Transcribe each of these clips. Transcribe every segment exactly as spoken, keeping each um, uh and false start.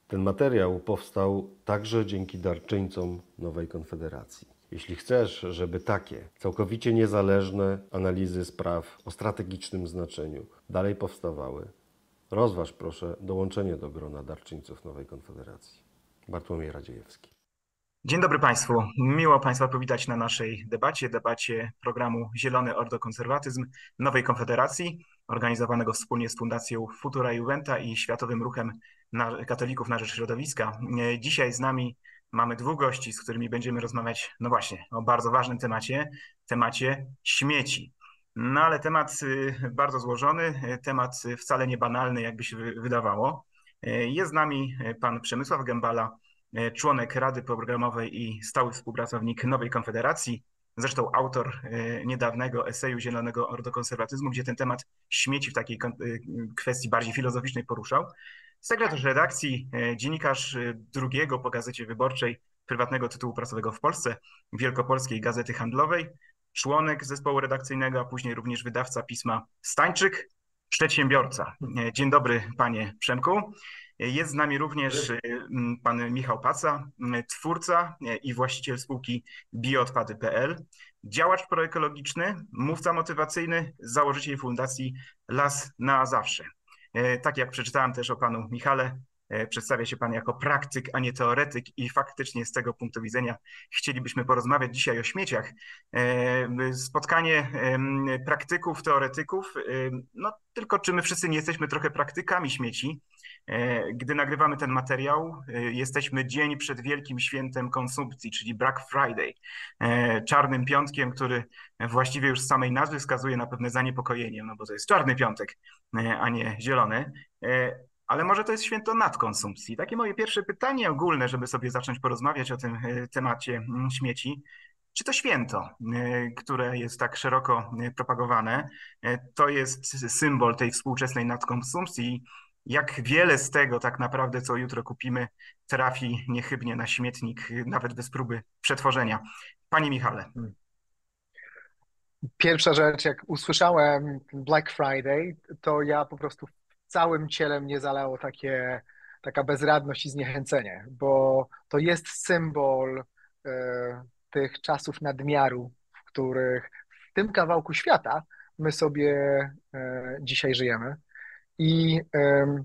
Ten materiał powstał także dzięki darczyńcom Nowej Konfederacji. Jeśli chcesz, żeby takie całkowicie niezależne analizy spraw o strategicznym znaczeniu dalej powstawały, rozważ proszę dołączenie do grona darczyńców Nowej Konfederacji. Bartłomiej Radziejewski. Dzień dobry Państwu. Miło Państwa powitać na naszej debacie, debacie programu Zielony Ordokonserwatyzm Nowej Konfederacji, organizowanego wspólnie z Fundacją Futura Juventa i Światowym Ruchem na Katolików na Rzecz Środowiska. Dzisiaj z nami mamy dwóch gości, z którymi będziemy rozmawiać, no właśnie, o bardzo ważnym temacie, temacie śmieci. No ale temat bardzo złożony, temat wcale nie banalny, jakby się wydawało. Jest z nami pan Przemysław Gębala, członek Rady Programowej i stały współpracownik Nowej Konfederacji, zresztą autor niedawnego eseju Zielonego Ordokonserwatyzmu, gdzie ten temat śmieci w takiej kwestii bardziej filozoficznej poruszał. Sekretarz redakcji, dziennikarz drugiego po Gazecie Wyborczej prywatnego tytułu prasowego w Polsce, Wielkopolskiej Gazety Handlowej, członek zespołu redakcyjnego, a później również wydawca pisma Stańczyk, przedsiębiorca. Dzień dobry, panie Przemku. Jest z nami również pan Michał Paca, twórca i właściciel spółki bioodpady kropka p l, działacz proekologiczny, mówca motywacyjny, założyciel fundacji Las na Zawsze. Tak jak przeczytałem też o panu Michale, przedstawia się pan jako praktyk, a nie teoretyk i faktycznie z tego punktu widzenia chcielibyśmy porozmawiać dzisiaj o śmieciach. Spotkanie praktyków, teoretyków, no tylko czy my wszyscy nie jesteśmy trochę praktykami śmieci? Gdy nagrywamy ten materiał, jesteśmy dzień przed wielkim świętem konsumpcji, czyli Black Friday, czarnym piątkiem, który właściwie już z samej nazwy wskazuje na pewne zaniepokojenie, no bo to jest czarny piątek, a nie zielony. Ale może to jest święto nadkonsumpcji. Takie moje pierwsze pytanie ogólne, żeby sobie zacząć porozmawiać o tym temacie śmieci. Czy to święto, które jest tak szeroko propagowane, to jest symbol tej współczesnej nadkonsumpcji? Jak wiele z tego tak naprawdę, co jutro kupimy, trafi niechybnie na śmietnik, nawet bez próby przetworzenia? Panie Michale. Pierwsza rzecz, jak usłyszałem Black Friday, to ja po prostu całym ciele mnie zalało takie, taka bezradność i zniechęcenie, bo to jest symbol e, tych czasów nadmiaru, w których w tym kawałku świata my sobie e, dzisiaj żyjemy. I e,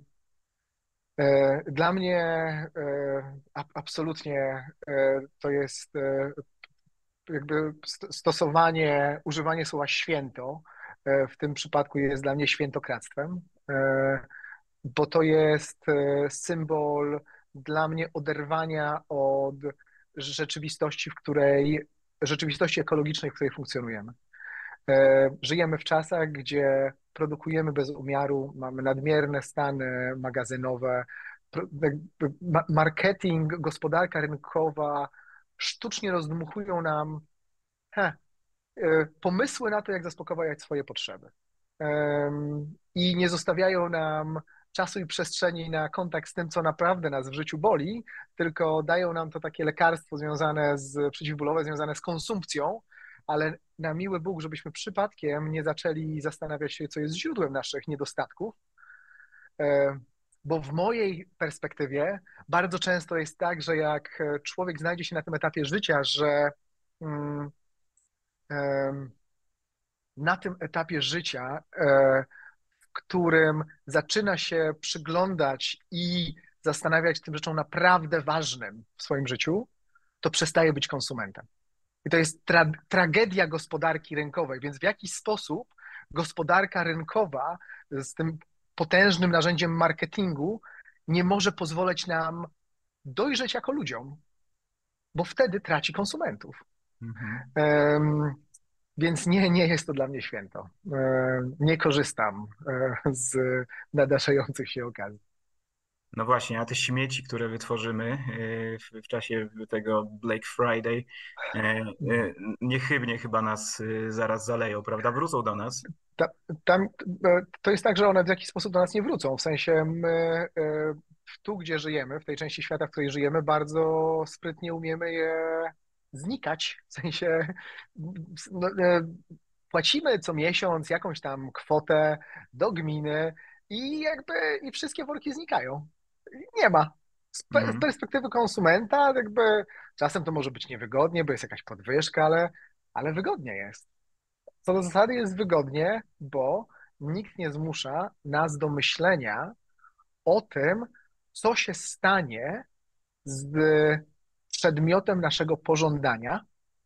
e, dla mnie e, a, absolutnie e, to jest e, jakby stosowanie, używanie słowa święto e, w tym przypadku jest dla mnie świętokradztwem. E, bo to jest e, symbol dla mnie oderwania od rzeczywistości, w której, rzeczywistości ekologicznej, w której funkcjonujemy. E, Żyjemy w czasach, gdzie produkujemy bez umiaru, mamy nadmierne stany magazynowe, pro- jakby ma- marketing, gospodarka rynkowa sztucznie rozdmuchują nam he, e, pomysły na to, jak zaspokajać swoje potrzeby. Em, I nie zostawiają nam czasu i przestrzeni na kontakt z tym, co naprawdę nas w życiu boli, tylko dają nam to takie lekarstwo związane z, przeciwbólowe, związane z konsumpcją, ale na miły Bóg, żebyśmy przypadkiem nie zaczęli zastanawiać się, co jest źródłem naszych niedostatków, E, bo w mojej perspektywie bardzo często jest tak, że jak człowiek znajdzie się na tym etapie życia, że mm, em, na tym etapie życia, e, w którym zaczyna się przyglądać i zastanawiać tym rzeczom naprawdę ważnym w swoim życiu, to przestaje być konsumentem. I to jest tra tragedia gospodarki rynkowej, więc w jakiś sposób gospodarka rynkowa z tym potężnym narzędziem marketingu nie może pozwolić nam dojrzeć jako ludziom, bo wtedy traci konsumentów. Mhm. Um, Więc nie, nie jest to dla mnie święto. E, Nie korzystam e, z nadarzających się okazji. No właśnie, a te śmieci, które wytworzymy e, w, w czasie tego Black Friday, e, e, niechybnie chyba nas e, zaraz zaleją, prawda? Wrócą do nas. Ta, tam, e, to jest tak, że one w jakiś sposób do nas nie wrócą. W sensie my e, w tu, gdzie żyjemy, w tej części świata, w której żyjemy, bardzo sprytnie umiemy je znikać. W sensie no, e, płacimy co miesiąc jakąś tam kwotę do gminy i jakby i wszystkie worki znikają. Nie ma. Z, pe- z Mhm. perspektywy konsumenta, jakby czasem to może być niewygodnie, bo jest jakaś podwyżka, ale, ale wygodnie jest. Co do zasady jest wygodnie, bo nikt nie zmusza nas do myślenia o tym, co się stanie z przedmiotem naszego pożądania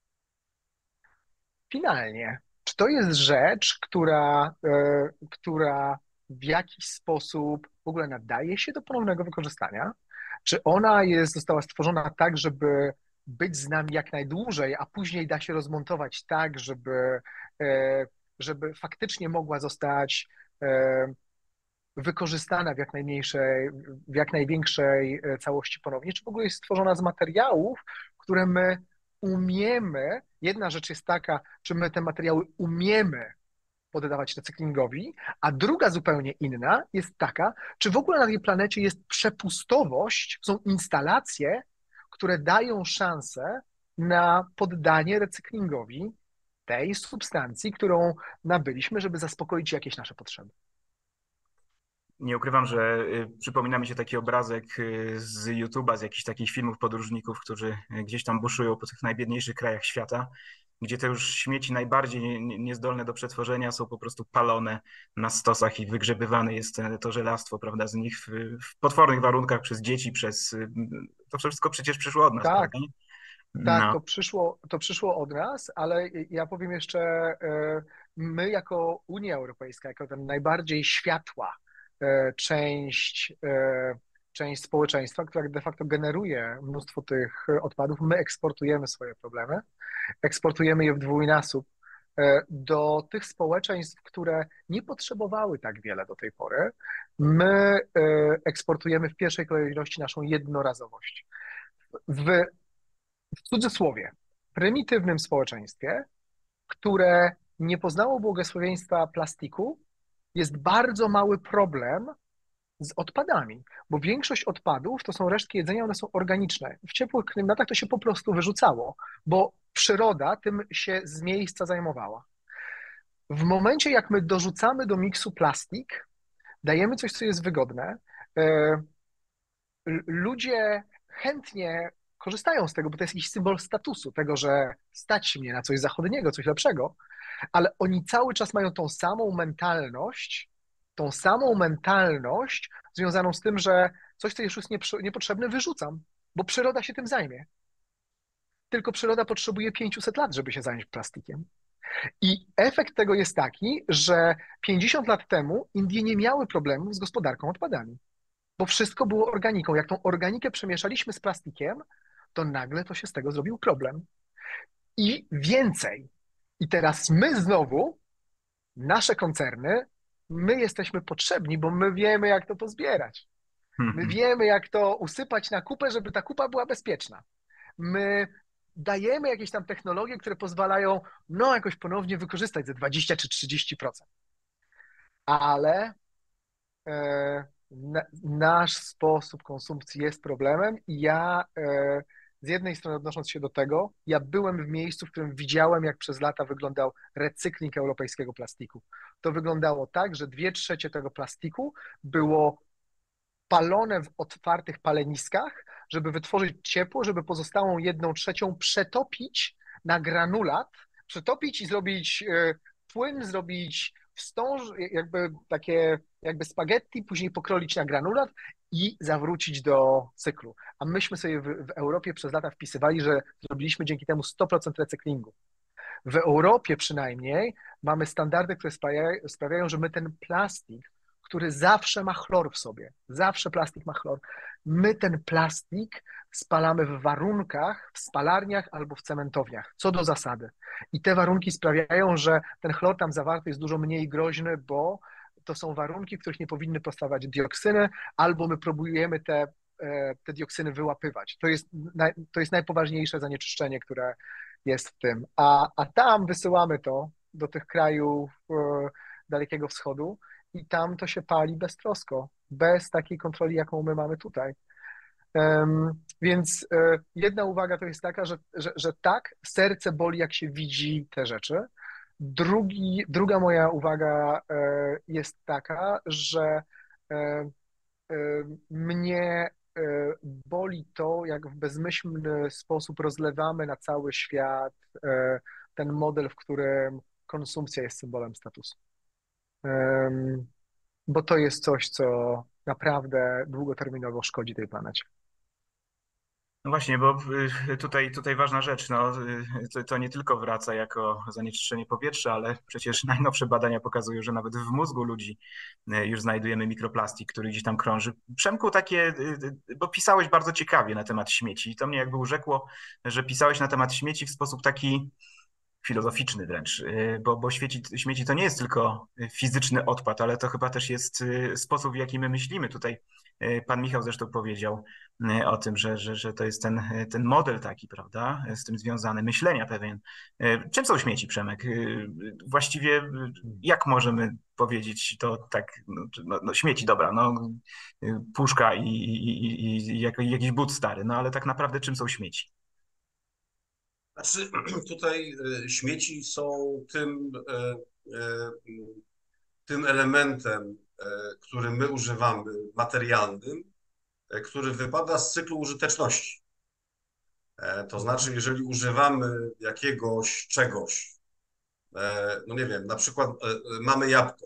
finalnie. Czy to jest rzecz, która, e, która w jakiś sposób w ogóle nadaje się do ponownego wykorzystania? Czy ona jest, została stworzona tak, żeby być z nami jak najdłużej, a później da się rozmontować tak, żeby, e, żeby faktycznie mogła zostać e, wykorzystana w jak najmniejszej, w jak największej e, całości ponownie, czy w ogóle jest stworzona z materiałów, które my umiemy, jedna rzecz jest taka, czy my te materiały umiemy poddawać recyklingowi, a druga zupełnie inna jest taka, czy w ogóle na tej planecie jest przepustowość, są instalacje, które dają szansę na poddanie recyklingowi tej substancji, którą nabyliśmy, żeby zaspokoić jakieś nasze potrzeby. Nie ukrywam, że y, przypomina mi się taki obrazek y, z YouTube'a, z jakichś takich filmów podróżników, którzy y, gdzieś tam buszują po tych najbiedniejszych krajach świata, gdzie te już śmieci najbardziej nie- nie- niezdolne do przetworzenia są po prostu palone na stosach i wygrzebywane jest e, to żelastwo, prawda, z nich w, w potwornych warunkach przez dzieci, przez... y, To wszystko przecież przyszło od nas, Tak, prawda? tak, No. to przyszło, to przyszło od nas, ale ja powiem jeszcze, e, my jako Unia Europejska, jako ten najbardziej światła e, część, e, część społeczeństwa, która de facto generuje mnóstwo tych odpadów, my eksportujemy swoje problemy, eksportujemy je w dwójnasób e, do tych społeczeństw, które nie potrzebowały tak wiele do tej pory. My e, eksportujemy w pierwszej kolejności naszą jednorazowość. W w cudzysłowie, prymitywnym społeczeństwie, które nie poznało błogosławieństwa plastiku, jest bardzo mały problem z odpadami, bo większość odpadów to są resztki jedzenia, one są organiczne. W ciepłych klimatach to się po prostu wyrzucało, bo przyroda tym się z miejsca zajmowała. W momencie, jak my dorzucamy do miksu plastik, dajemy coś, co jest wygodne, e, ludzie chętnie korzystają z tego, bo to jest jakiś symbol statusu, tego, że stać mnie na coś zachodniego, coś lepszego, ale oni cały czas mają tą samą mentalność, tą samą mentalność związaną z tym, że coś, co już jest nieprzy- niepotrzebne, wyrzucam, bo przyroda się tym zajmie. Tylko przyroda potrzebuje pięćset lat, żeby się zająć plastikiem. I efekt tego jest taki, że pięćdziesiąt lat temu Indie nie miały problemów z gospodarką odpadami, bo wszystko było organiką. Jak tą organikę przemieszaliśmy z plastikiem, to nagle to się z tego zrobił problem. I więcej. I teraz my znowu, nasze koncerny, my jesteśmy potrzebni, bo my wiemy, jak to pozbierać. My wiemy, jak to usypać na kupę, żeby ta kupa była bezpieczna. My dajemy jakieś tam technologie, które pozwalają, no, jakoś ponownie wykorzystać ze dwadzieścia czy trzydzieści procent. Ale e, na, nasz sposób konsumpcji jest problemem i ja e, z jednej strony odnosząc się do tego, ja byłem w miejscu, w którym widziałem, jak przez lata wyglądał recykling europejskiego plastiku. To wyglądało tak, że dwie trzecie tego plastiku było palone w otwartych paleniskach, żeby wytworzyć ciepło, żeby pozostałą jedną trzecią przetopić na granulat, przetopić i zrobić e, płyn, zrobić wstąż, jakby takie jakby spaghetti, później pokroić na granulat i zawrócić do cyklu. A myśmy sobie w, w Europie przez lata wpisywali, że zrobiliśmy dzięki temu sto procent recyklingu. W Europie przynajmniej mamy standardy, które sprawiają, sprawiają, że my ten plastik, który zawsze ma chlor w sobie, zawsze plastik ma chlor, my ten plastik spalamy w warunkach, w spalarniach albo w cementowniach, co do zasady. I te warunki sprawiają, że ten chlor tam zawarty jest dużo mniej groźny, bo to są warunki, w których nie powinny powstawać dioksyny, albo my próbujemy te, e, te dioksyny wyłapywać. To jest, naj, to jest najpoważniejsze zanieczyszczenie, które jest w tym. A, a tam wysyłamy to do tych krajów e, Dalekiego Wschodu i tam to się pali beztrosko, bez takiej kontroli, jaką my mamy tutaj. Em, więc e, jedna uwaga to jest taka, że, że, że tak, serce boli, jak się widzi te rzeczy. Drugi, druga moja uwaga e, jest taka, że e, e, mnie boli to, jak w bezmyślny sposób rozlewamy na cały świat e, ten model, w którym konsumpcja jest symbolem statusu. Em, Bo to jest coś, co naprawdę długoterminowo szkodzi tej planecie. No właśnie, bo y, tutaj, tutaj ważna rzecz, no, y, to, to nie tylko wraca jako zanieczyszczenie powietrza, ale przecież najnowsze badania pokazują, że nawet w mózgu ludzi y, już znajdujemy mikroplastik, który gdzieś tam krąży. Przemku, takie, y, y, bo pisałeś bardzo ciekawie na temat śmieci i to mnie jakby urzekło, że pisałeś na temat śmieci w sposób taki filozoficzny wręcz, y, bo, bo śmieci, śmieci to nie jest tylko fizyczny odpad, ale to chyba też jest y, sposób, w jaki my myślimy. Tutaj y, pan Michał zresztą powiedział y, o tym, że, że, że to jest ten, ten model taki, prawda, z tym związany, myślenia pewien. Y, Czym są śmieci, Przemek? Y, Właściwie y, jak możemy powiedzieć to tak, no, no, no śmieci, dobra, no y, puszka i, i, i, i jak- jakiś but stary, no ale tak naprawdę czym są śmieci? Znaczy, tutaj e, śmieci są tym, e, e, tym elementem, e, który my używamy, materialnym, e, który wypada z cyklu użyteczności. E, To znaczy, jeżeli używamy jakiegoś czegoś, e, no nie wiem, na przykład e, e, mamy jabłko,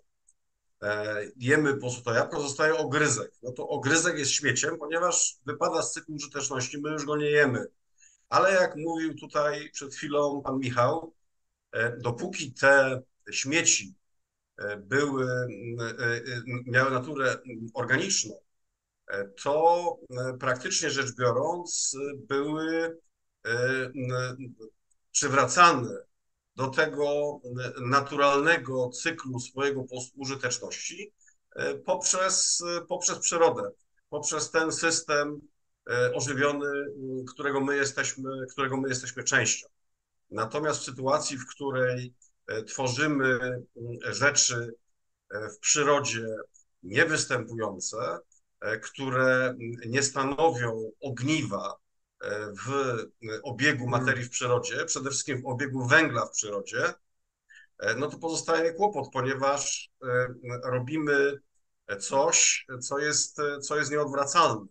e, jemy po prostu to jabłko, zostaje ogryzek. No to ogryzek jest śmieciem, ponieważ wypada z cyklu użyteczności, my już go nie jemy. Ale jak mówił tutaj przed chwilą pan Michał, e, dopóki te śmieci e, były, e, e, miały naturę organiczną, e, to e, praktycznie rzecz biorąc były e, n- przywracane do tego naturalnego cyklu swojego pos- użyteczności e, poprzez, poprzez przyrodę, poprzez ten system e, ożywiony, m, którego my jesteśmy, którego my jesteśmy częścią. Natomiast w sytuacji, w której e, tworzymy m, rzeczy e, w przyrodzie niewystępujące, e, które m, nie stanowią ogniwa e, w obiegu materii w przyrodzie, przede wszystkim w obiegu węgla w przyrodzie, e, no to pozostaje kłopot, ponieważ e, robimy coś, co jest, co jest nieodwracalne.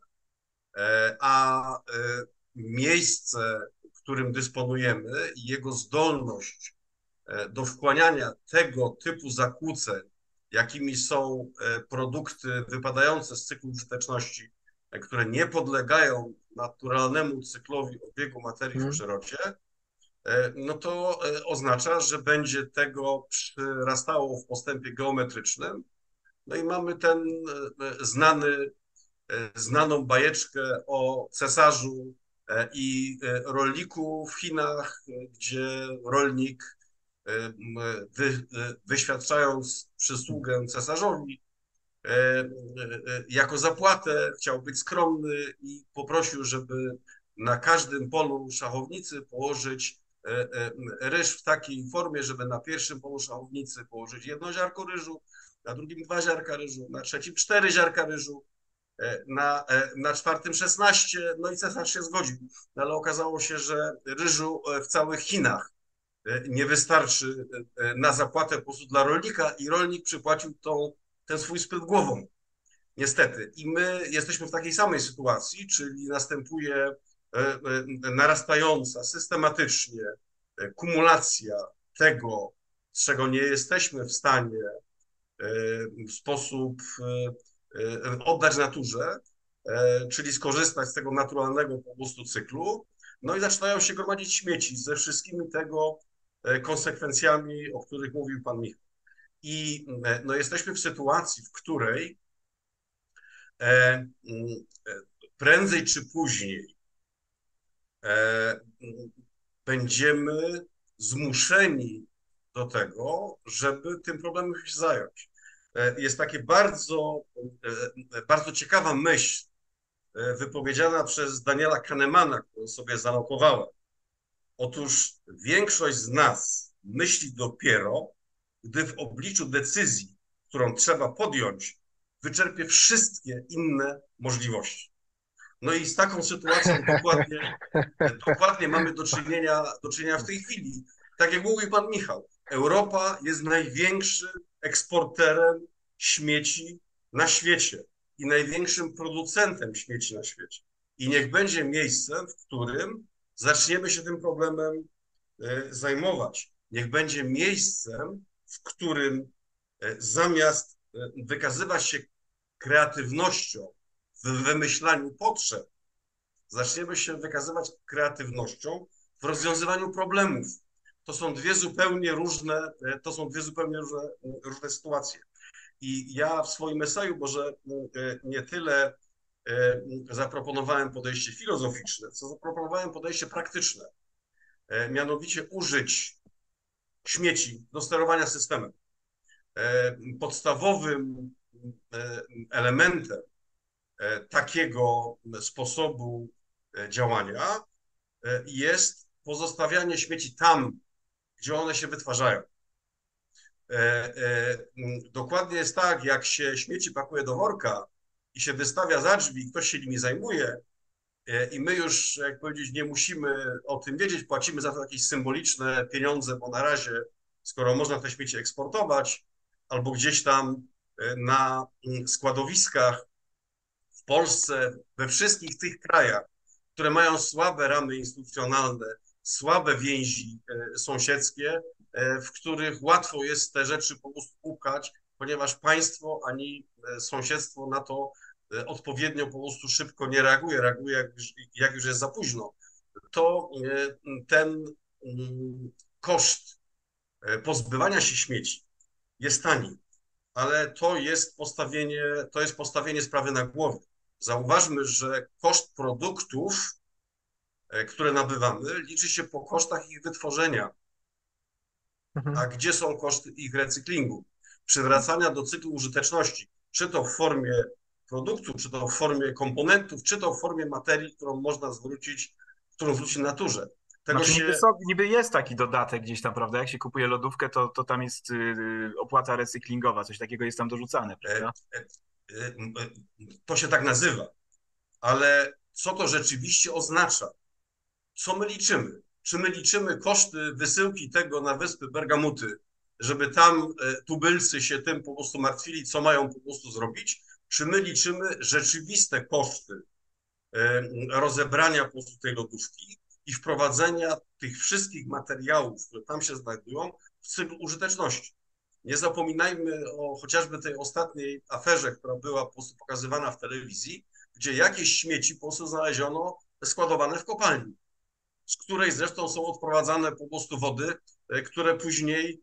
E, A e, miejsce, którym dysponujemy i jego zdolność e, do wchłaniania tego typu zakłóceń, jakimi są e, produkty wypadające z cyklu użyteczności, e, które nie podlegają naturalnemu cyklowi obiegu materii w Mhm. przyrodzie, e, no to e, oznacza, że będzie tego przyrastało w postępie geometrycznym. No i mamy ten e, znany, e, znaną bajeczkę o cesarzu e, i e, rolniku w Chinach, e, gdzie rolnik e, m, wy, e, wyświadczając przysługę cesarzowi, e, e, e, jako zapłatę chciał być skromny i poprosił, żeby na każdym polu szachownicy położyć e, e, ryż w takiej formie, żeby na pierwszym polu szachownicy położyć jedno ziarko ryżu, na drugim dwa ziarka ryżu, na trzecim cztery ziarka ryżu, e, na, e, na czwartym szesnaście, no i cesarz się zgodził. No ale okazało się, że ryżu e, w całych Chinach e, nie wystarczy e, na zapłatę po prostu dla rolnika i rolnik przypłacił tą, ten swój spyt głową. Niestety. I my jesteśmy w takiej samej sytuacji, czyli następuje e, e, narastająca systematycznie e, kumulacja tego, z czego nie jesteśmy w stanie w sposób oddać naturze, czyli skorzystać z tego naturalnego po prostu cyklu, no i zaczynają się gromadzić śmieci ze wszystkimi tego konsekwencjami, o których mówił pan Michał. I no, jesteśmy w sytuacji, w której prędzej czy później będziemy zmuszeni do tego, żeby tym problemem się zająć. Jest takie bardzo, bardzo ciekawa myśl wypowiedziana przez Daniela Kahnemana, którą sobie zanotowałem. Otóż większość z nas myśli dopiero, gdy w obliczu decyzji, którą trzeba podjąć, wyczerpie wszystkie inne możliwości. No i z taką sytuacją dokładnie, dokładnie mamy do czynienia, do czynienia w tej chwili. Tak jak mówił pan Michał, Europa jest największym eksporterem śmieci na świecie. i największym producentem śmieci na świecie. I niech będzie miejscem, w którym zaczniemy się tym problemem zajmować. Niech będzie miejscem, w którym zamiast wykazywać się kreatywnością w wymyślaniu potrzeb, zaczniemy się wykazywać kreatywnością w rozwiązywaniu problemów. To są dwie zupełnie różne, to są dwie zupełnie różne, różne sytuacje. I ja w swoim eseju może nie tyle zaproponowałem podejście filozoficzne, co zaproponowałem podejście praktyczne. Mianowicie użyć śmieci do sterowania systemem. Podstawowym elementem takiego sposobu działania jest pozostawianie śmieci tam, gdzie one się wytwarzają. Dokładnie jest tak, jak się śmieci pakuje do worka i się wystawia za drzwi, ktoś się nimi zajmuje i my już, jak powiedzieć, nie musimy o tym wiedzieć, płacimy za to jakieś symboliczne pieniądze, bo na razie, skoro można te śmieci eksportować, albo gdzieś tam na składowiskach w Polsce, we wszystkich tych krajach, które mają słabe ramy instytucjonalne, słabe więzi sąsiedzkie, w których łatwo jest te rzeczy po prostu upchać, ponieważ państwo ani sąsiedztwo na to odpowiednio po prostu szybko nie reaguje, reaguje jak, jak już jest za późno, to ten koszt pozbywania się śmieci jest tani, ale to jest postawienie, to jest postawienie sprawy na głowie. Zauważmy, że koszt produktów, które nabywamy, liczy się po kosztach ich wytworzenia. A gdzie są koszty ich recyklingu? Przywracania do cyklu użyteczności, czy to w formie produktu, czy to w formie komponentów, czy to w formie materii, którą można zwrócić, którą zwrócić naturze. Tego Znaczy, się... niby, są, niby jest taki dodatek gdzieś tam, prawda? Jak się kupuje lodówkę, to, to tam jest y, opłata recyklingowa, coś takiego jest tam dorzucane, prawda? E, e, e, to się tak nazywa, ale co to rzeczywiście oznacza? Co my liczymy? Czy my liczymy koszty wysyłki tego na wyspy Bergamuty, żeby tam tubylcy się tym po prostu martwili, co mają po prostu zrobić? Czy my liczymy rzeczywiste koszty rozebrania po prostu tej lodówki i wprowadzenia tych wszystkich materiałów, które tam się znajdują, w cykl użyteczności? Nie zapominajmy o chociażby tej ostatniej aferze, która była po prostu pokazywana w telewizji, gdzie jakieś śmieci po prostu znaleziono składowane w kopalni, z której zresztą są odprowadzane po prostu wody, które później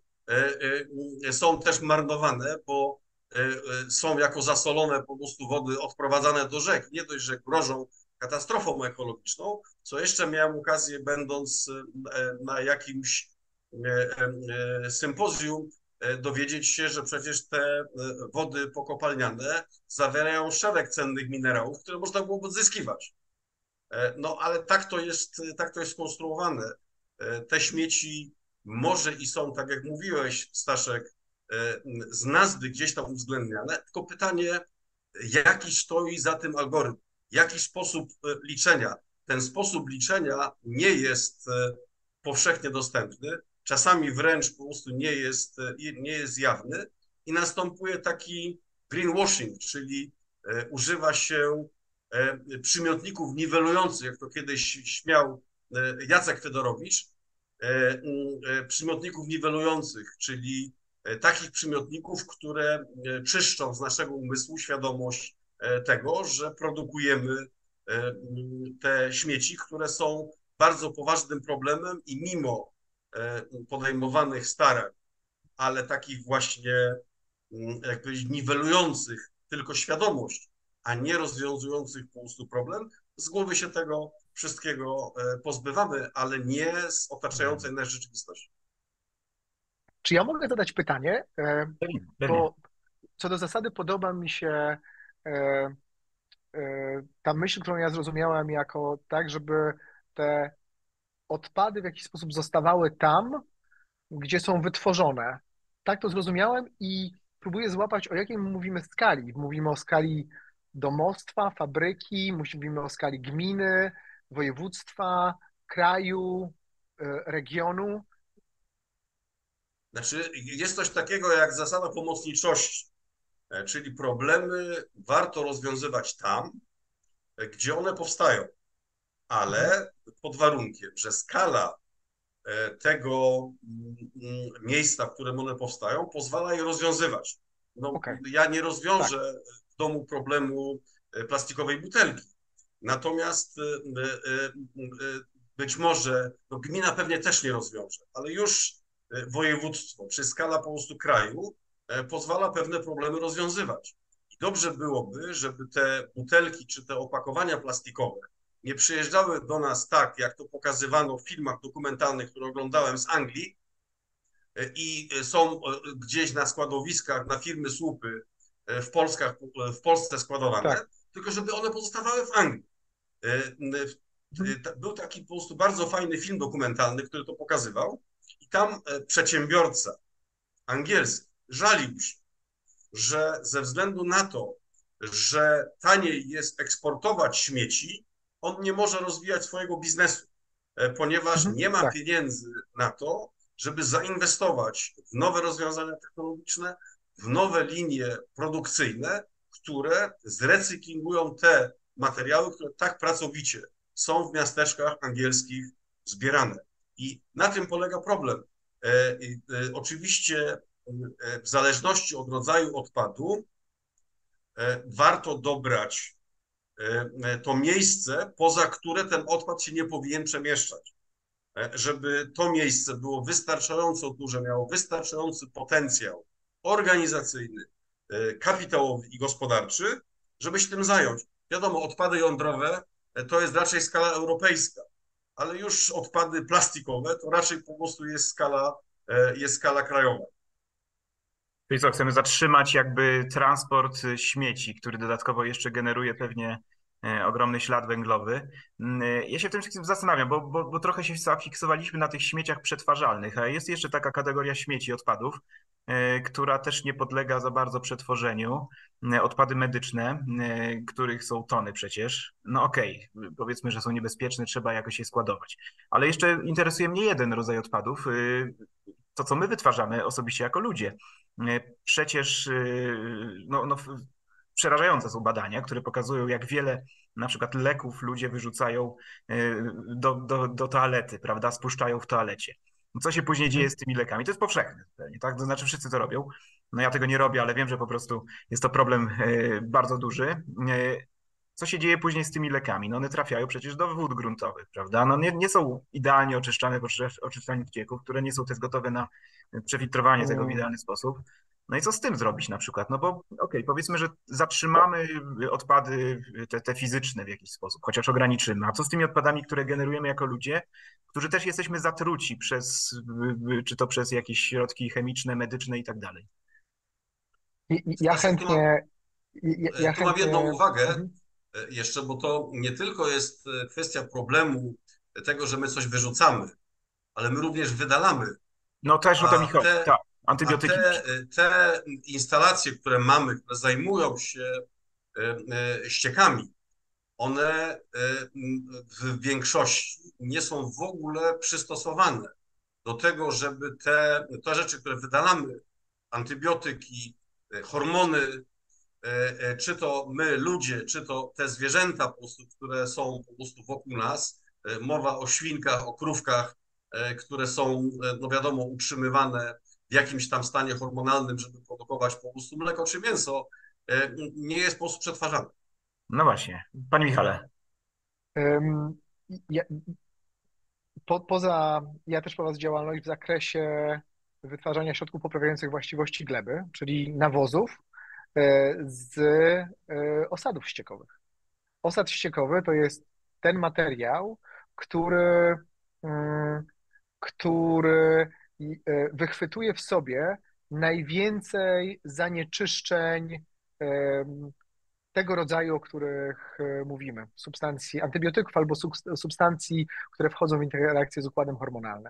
są też marnowane, bo są jako zasolone po prostu wody odprowadzane do rzek. Nie dość, że grożą katastrofą ekologiczną, co jeszcze miałem okazję, będąc na jakimś sympozjum, dowiedzieć się, że przecież te wody pokopalniane zawierają szereg cennych minerałów, które można było odzyskiwać. No ale tak to jest, tak to jest skonstruowane. Te śmieci może i są, tak jak mówiłeś, Staszek, z nazwy gdzieś tam uwzględniane, tylko pytanie, jaki stoi za tym algorytm, jaki sposób liczenia. Ten sposób liczenia nie jest powszechnie dostępny, czasami wręcz po prostu nie jest, nie jest jawny i następuje taki greenwashing, czyli używa się przymiotników niwelujących, jak to kiedyś śmiał Jacek Fedorowicz, przymiotników niwelujących, czyli takich przymiotników, które czyszczą z naszego umysłu świadomość tego, że produkujemy te śmieci, które są bardzo poważnym problemem i mimo podejmowanych starań, ale takich właśnie, jak powiedzieć, niwelujących tylko świadomość, a nie rozwiązujących po prostu problem, z głowy się tego wszystkiego pozbywamy, ale nie z otaczającej nas rzeczywistości. Czy ja mogę zadać pytanie? Pewnie, Bo pewnie. co do zasady podoba mi się ta myśl, którą ja zrozumiałem jako tak, żeby te odpady w jakiś sposób zostawały tam, gdzie są wytworzone. Tak to zrozumiałem i próbuję złapać, o jakiej mówimy skali. Mówimy o skali domostwa, fabryki, mówimy o skali gminy, województwa, kraju, regionu. Znaczy, jest coś takiego jak zasada pomocniczości. Czyli problemy warto rozwiązywać tam, gdzie one powstają, ale pod warunkiem, że skala tego miejsca, w którym one powstają, pozwala je rozwiązywać. No, okay. Ja nie rozwiążę tak. w domu problemu plastikowej butelki. Natomiast być może no, gmina pewnie też nie rozwiąże, ale już województwo czy skala po prostu kraju pozwala pewne problemy rozwiązywać. I dobrze byłoby, żeby te butelki czy te opakowania plastikowe nie przyjeżdżały do nas tak, jak to pokazywano w filmach dokumentalnych, które oglądałem z Anglii i są gdzieś na składowiskach, na firmy słupy w, Polskach, w Polsce składowane, tak. Tylko żeby one pozostawały w Anglii. Był taki po prostu bardzo fajny film dokumentalny, który to pokazywał i tam przedsiębiorca angielski żalił się, że ze względu na to, że taniej jest eksportować śmieci, on nie może rozwijać swojego biznesu, ponieważ mhm, nie ma tak. pieniędzy na to, żeby zainwestować w nowe rozwiązania technologiczne, w nowe linie produkcyjne, które zrecyklingują te materiały, które tak pracowicie są w miasteczkach angielskich zbierane. I na tym polega problem. E, e, oczywiście w zależności od rodzaju odpadu e, warto dobrać e, to miejsce, poza które ten odpad się nie powinien przemieszczać. E, żeby to miejsce było wystarczająco duże, miało wystarczający potencjał organizacyjny, e, kapitałowy i gospodarczy, żeby się tym zająć. Wiadomo, odpady jądrowe to jest raczej skala europejska, ale już odpady plastikowe to raczej po prostu jest skala, jest skala krajowa. Czyli co, chcemy zatrzymać jakby transport śmieci, który dodatkowo jeszcze generuje pewnie ogromny ślad węglowy. Ja się w tym wszystkim zastanawiam, bo, bo, bo trochę się zafiksowaliśmy na tych śmieciach przetwarzalnych, a jest jeszcze taka kategoria śmieci, odpadów, która też nie podlega za bardzo przetworzeniu. Odpady medyczne, których są tony przecież. No okej, okay, powiedzmy, że są niebezpieczne, trzeba jakoś je składować. Ale jeszcze interesuje mnie jeden rodzaj odpadów, to co my wytwarzamy osobiście jako ludzie. Przecież no, no, przerażające są badania, które pokazują, jak wiele na przykład leków ludzie wyrzucają do, do, do toalety, prawda, spuszczają w toalecie. Co się później dzieje z tymi lekami? To jest powszechne, tak? To znaczy wszyscy to robią. No ja tego nie robię, ale wiem, że po prostu jest to problem bardzo duży. Co się dzieje później z tymi lekami? No one trafiają przecież do wód gruntowych, prawda? No nie, nie są idealnie oczyszczane oczyszczalni ścieków, które nie są też gotowe na przefiltrowanie tego w idealny sposób. No i co z tym zrobić na przykład? No bo okej, okay, powiedzmy, że zatrzymamy odpady te, te fizyczne w jakiś sposób, chociaż ograniczymy. A co z tymi odpadami, które generujemy jako ludzie, którzy też jesteśmy zatruci przez, czy to przez jakieś środki chemiczne, medyczne i tak dalej? Ja chętnie... Ja, ja tu mam jedną uwagę mhm. jeszcze, bo to nie tylko jest kwestia problemu tego, że my coś wyrzucamy, ale my również wydalamy. No też o to mi chodzi, tak. Antybiotyki. A te, te instalacje, które mamy, które zajmują się ściekami, one w większości nie są w ogóle przystosowane do tego, żeby te, te rzeczy, które wydalamy, antybiotyki, hormony, czy to my, ludzie, czy to te zwierzęta, po prostu, które są po prostu wokół nas, mowa o świnkach, o krówkach, które są, no wiadomo, utrzymywane w jakimś tam stanie hormonalnym, żeby produkować po prostu mleko czy mięso, nie jest po prostu przetwarzane. No właśnie. Panie Michale. Um, ja, po, poza, ja też prowadzę działalność w zakresie wytwarzania środków poprawiających właściwości gleby, czyli nawozów z osadów ściekowych. Osad ściekowy to jest ten materiał, który, który wychwytuje w sobie najwięcej zanieczyszczeń tego rodzaju, o których mówimy, substancji, antybiotyków albo substancji, które wchodzą w interakcję z układem hormonalnym.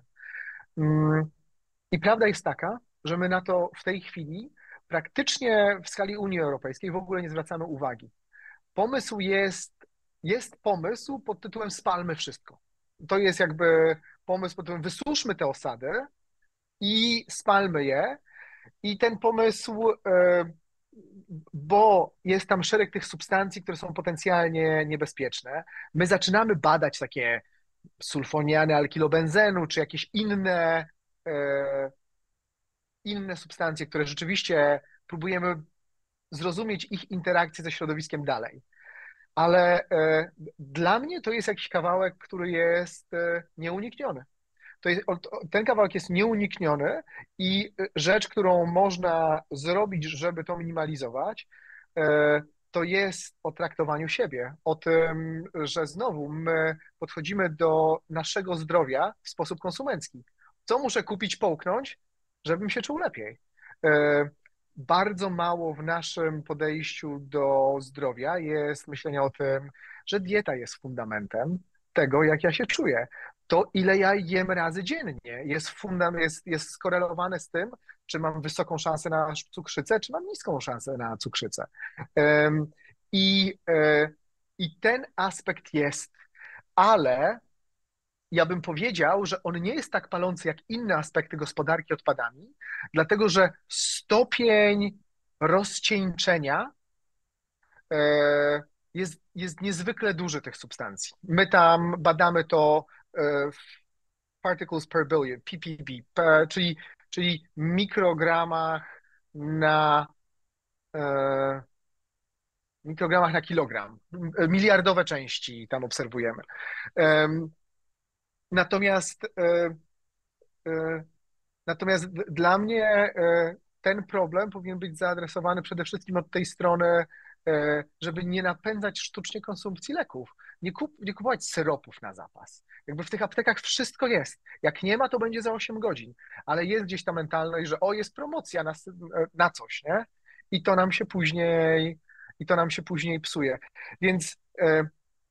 I prawda jest taka, że my na to w tej chwili praktycznie w skali Unii Europejskiej w ogóle nie zwracamy uwagi. Pomysł jest, jest pomysł pod tytułem spalmy wszystko. To jest jakby pomysł pod tytułem wysuszmy te osady i spalmy je. I ten pomysł bo jest tam szereg tych substancji, które są potencjalnie niebezpieczne. My zaczynamy badać takie sulfoniany alkylobenzenu, czy jakieś inne, e, inne substancje, które rzeczywiście próbujemy zrozumieć ich interakcję ze środowiskiem dalej. Ale e, dla mnie to jest jakiś kawałek, który jest e, nieunikniony. To jest, ten kawałek jest nieunikniony i rzecz, którą można zrobić, żeby to minimalizować, e, to jest o traktowaniu siebie, o tym, że znowu my podchodzimy do naszego zdrowia w sposób konsumencki. Co muszę kupić, połknąć, żebym się czuł lepiej? E, Bardzo mało w naszym podejściu do zdrowia jest myślenia o tym, że dieta jest fundamentem tego, jak ja się czuję. To, ile ja jem razy dziennie, jest, fundam, jest, jest skorelowane z tym, czy mam wysoką szansę na cukrzycę, czy mam niską szansę na cukrzycę. Um, i, e, I ten aspekt jest, ale ja bym powiedział, że on nie jest tak palący jak inne aspekty gospodarki odpadami, dlatego że stopień rozcieńczenia e, jest, jest niezwykle duży tych substancji. My tam badamy to e, w particles per billion, P P B, p, czyli, czyli mikrogramach na e, mikrogramach na kilogram. Miliardowe części tam obserwujemy. Em, Natomiast, e, e, natomiast d- dla mnie e, ten problem powinien być zaadresowany przede wszystkim od tej strony, e, żeby nie napędzać sztucznie konsumpcji leków. Nie, kup, nie kupować syropów na zapas. Jakby w tych aptekach wszystko jest. Jak nie ma, to będzie za osiem godzin. Ale jest gdzieś ta mentalność, że o, jest promocja na, s- na coś, nie? I to nam się później, i to nam się później psuje. Więc e,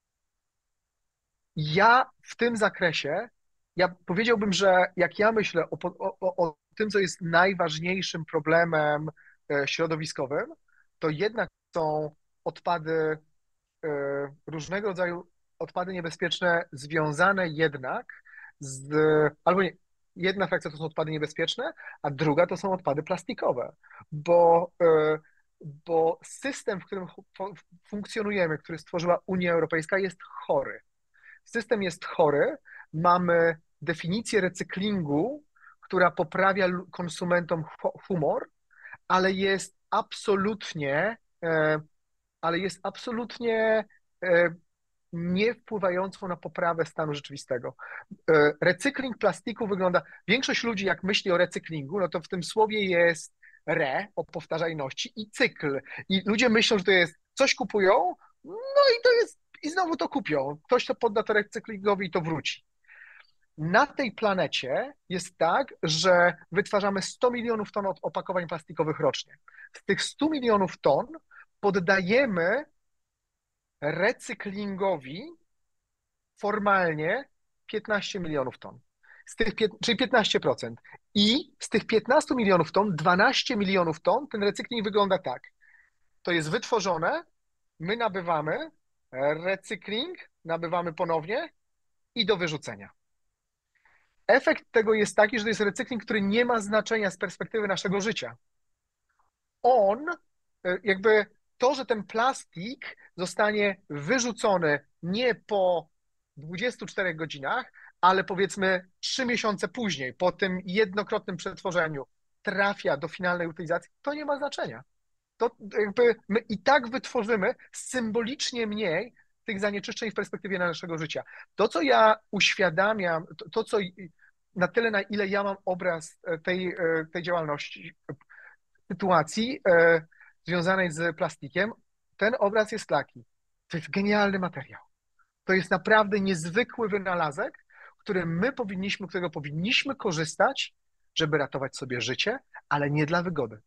ja w tym zakresie, ja powiedziałbym, że jak ja myślę o, po- o, o o tym, co jest najważniejszym problemem e, środowiskowym, to jednak są odpady, e, różnego rodzaju odpady niebezpieczne, związane jednak z, albo nie, jedna frakcja to są odpady niebezpieczne, a druga to są odpady plastikowe, bo, e, bo system, w którym fu- funkcjonujemy, który stworzyła Unia Europejska, jest chory. System jest chory, mamy definicję recyklingu, która poprawia lu- konsumentom hu- humor, ale jest absolutnie, e, ale jest absolutnie e, nie wpływającą na poprawę stanu rzeczywistego. E, Recykling plastiku wygląda, większość ludzi jak myśli o recyklingu, no to w tym słowie jest re, o powtarzalności i cykl. I ludzie myślą, że to jest, coś kupują, no i to jest, i znowu to kupią. Ktoś to podda to recyklingowi i to wróci. Na tej planecie jest tak, że wytwarzamy sto milionów ton od- opakowań plastikowych rocznie. Z tych stu milionów ton poddajemy recyklingowi formalnie piętnaście milionów ton. Z tych, pię- czyli piętnaście procent. I z tych piętnastu milionów ton, dwanaście milionów ton, ten recykling wygląda tak. To jest wytworzone, my nabywamy, recykling, nabywamy ponownie i do wyrzucenia. Efekt tego jest taki, że to jest recykling, który nie ma znaczenia z perspektywy naszego życia. On, e, jakby to, że ten plastik zostanie wyrzucony nie po dwudziestu czterech godzinach, ale powiedzmy trzy miesiące później, po tym jednokrotnym przetworzeniu, trafia do finalnej utylizacji, to nie ma znaczenia. To jakby my i tak wytworzymy symbolicznie mniej tych zanieczyszczeń w perspektywie naszego życia. To, co ja uświadamiam, to, to co na tyle, na ile ja mam obraz tej, tej działalności, sytuacji e, związanej z plastikiem, ten obraz jest taki. To jest genialny materiał. To jest naprawdę niezwykły wynalazek, który my powinniśmy, którego powinniśmy korzystać, żeby ratować sobie życie, ale nie dla wygody.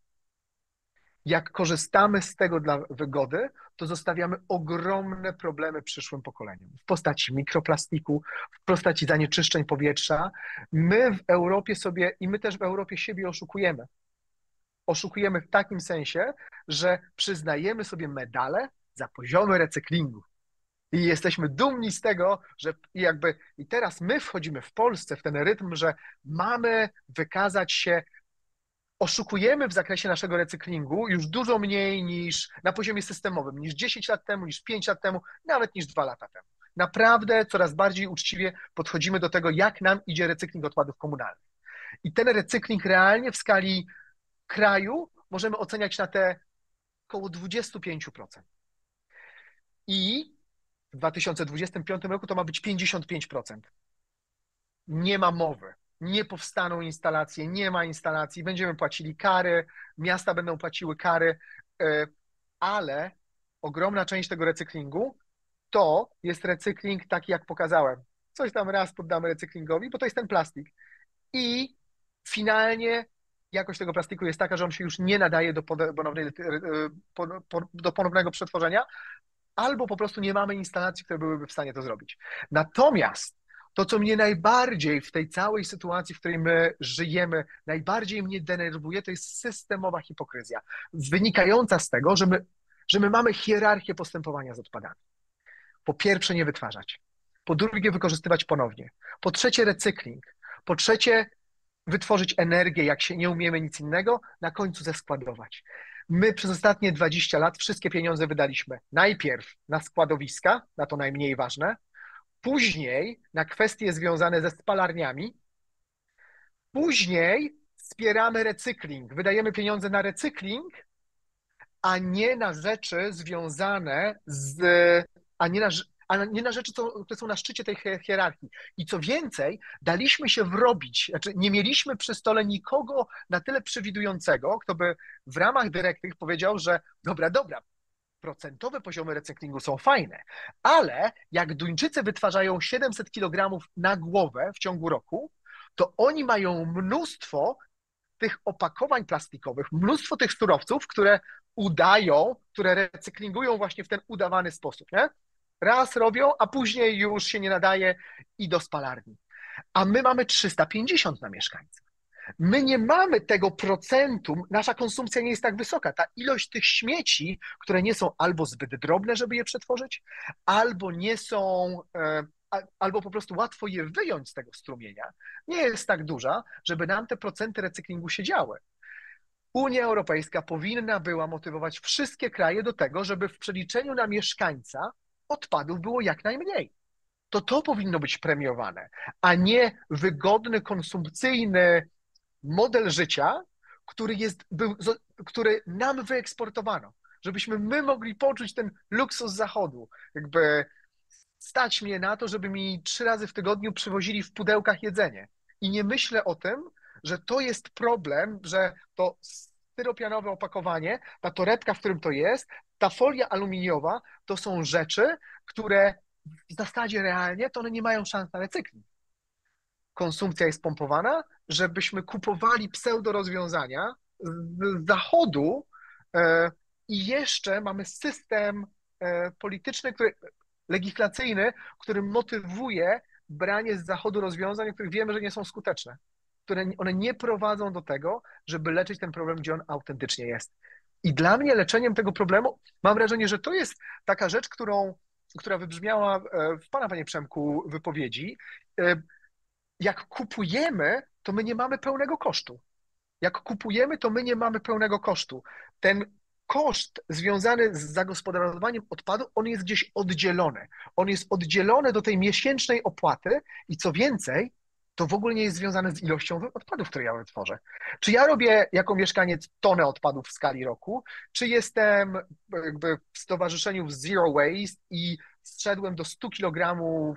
Jak korzystamy z tego dla wygody, to zostawiamy ogromne problemy przyszłym pokoleniom w postaci mikroplastiku, w postaci zanieczyszczeń powietrza. My w Europie sobie i my też w Europie siebie oszukujemy. Oszukujemy w takim sensie, że przyznajemy sobie medale za poziomy recyklingu. I jesteśmy dumni z tego, że jakby i teraz my wchodzimy w Polsce w ten rytm, że mamy wykazać się oszukujemy w zakresie naszego recyklingu już dużo mniej niż na poziomie systemowym, niż dziesięć lat temu, niż pięć lat temu, nawet niż dwa lata temu. Naprawdę coraz bardziej uczciwie podchodzimy do tego, jak nam idzie recykling odpadów komunalnych. I ten recykling realnie w skali kraju możemy oceniać na te około dwadzieścia pięć procent. I w dwa tysiące dwudziestym piątym roku to ma być pięćdziesiąt pięć procent. Nie ma mowy. Nie powstaną instalacje, nie ma instalacji, będziemy płacili kary, miasta będą płaciły kary, ale ogromna część tego recyklingu to jest recykling taki, jak pokazałem. Coś tam raz poddamy recyklingowi, bo to jest ten plastik. I finalnie jakość tego plastiku jest taka, że on się już nie nadaje do, ponownej, do ponownego przetworzenia, albo po prostu nie mamy instalacji, które byłyby w stanie to zrobić. Natomiast to, co mnie najbardziej w tej całej sytuacji, w której my żyjemy, najbardziej mnie denerwuje, to jest systemowa hipokryzja, wynikająca z tego, że my, że my mamy hierarchię postępowania z odpadami. Po pierwsze, nie wytwarzać. Po drugie, wykorzystywać ponownie. Po trzecie, recykling. Po trzecie, wytworzyć energię, jak się nie umiemy nic innego, na końcu zeskładować. My przez ostatnie dwadzieścia lat wszystkie pieniądze wydaliśmy najpierw na składowiska, na to najmniej ważne, później na kwestie związane ze spalarniami, później wspieramy recykling, wydajemy pieniądze na recykling, a nie na rzeczy związane z, a nie na, a nie na rzeczy, które są na szczycie tej hierarchii. I co więcej, daliśmy się wrobić, znaczy nie mieliśmy przy stole nikogo na tyle przewidującego, kto by w ramach dyrektyw powiedział, że dobra, dobra, procentowe poziomy recyklingu są fajne, ale jak Duńczycy wytwarzają siedemset kilogramów na głowę w ciągu roku, to oni mają mnóstwo tych opakowań plastikowych, mnóstwo tych surowców, które udają, które recyklingują właśnie w ten udawany sposób, nie? Raz robią, a później już się nie nadaje i do spalarni. A my mamy trzysta pięćdziesiąt na mieszkańca. My nie mamy tego procentu, nasza konsumpcja nie jest tak wysoka. Ta ilość tych śmieci, które nie są albo zbyt drobne, żeby je przetworzyć, albo nie są, albo po prostu łatwo je wyjąć z tego strumienia, nie jest tak duża, żeby nam te procenty recyklingu się działy. Unia Europejska powinna była motywować wszystkie kraje do tego, żeby w przeliczeniu na mieszkańca odpadów było jak najmniej. To to powinno być premiowane, a nie wygodny, konsumpcyjny model życia, który, jest, był, który nam wyeksportowano, żebyśmy my mogli poczuć ten luksus zachodu. Jakby stać mnie na to, żeby mi trzy razy w tygodniu przywozili w pudełkach jedzenie. I nie myślę o tym, że to jest problem, że to styropianowe opakowanie, ta torebka, w którym to jest, ta folia aluminiowa, to są rzeczy, które w zasadzie realnie to one nie mają szans na recykling. Konsumpcja jest pompowana, żebyśmy kupowali pseudo-rozwiązania z zachodu e, i jeszcze mamy system e, polityczny, który, legislacyjny, który motywuje branie z zachodu rozwiązań, o których wiemy, że nie są skuteczne. Które one nie prowadzą do tego, żeby leczyć ten problem, gdzie on autentycznie jest. I dla mnie leczeniem tego problemu, mam wrażenie, że to jest taka rzecz, którą, która wybrzmiała w pana, panie Przemku, wypowiedzi. Jak kupujemy, to my nie mamy pełnego kosztu. Jak kupujemy, to my nie mamy pełnego kosztu. Ten koszt związany z zagospodarowaniem odpadu, on jest gdzieś oddzielony. On jest oddzielony do tej miesięcznej opłaty i co więcej, to w ogóle nie jest związane z ilością odpadów, które ja wytworzę. Czy ja robię jako mieszkaniec tonę odpadów w skali roku, czy jestem jakby w stowarzyszeniu Zero Waste i zszedłem do stu kilogramów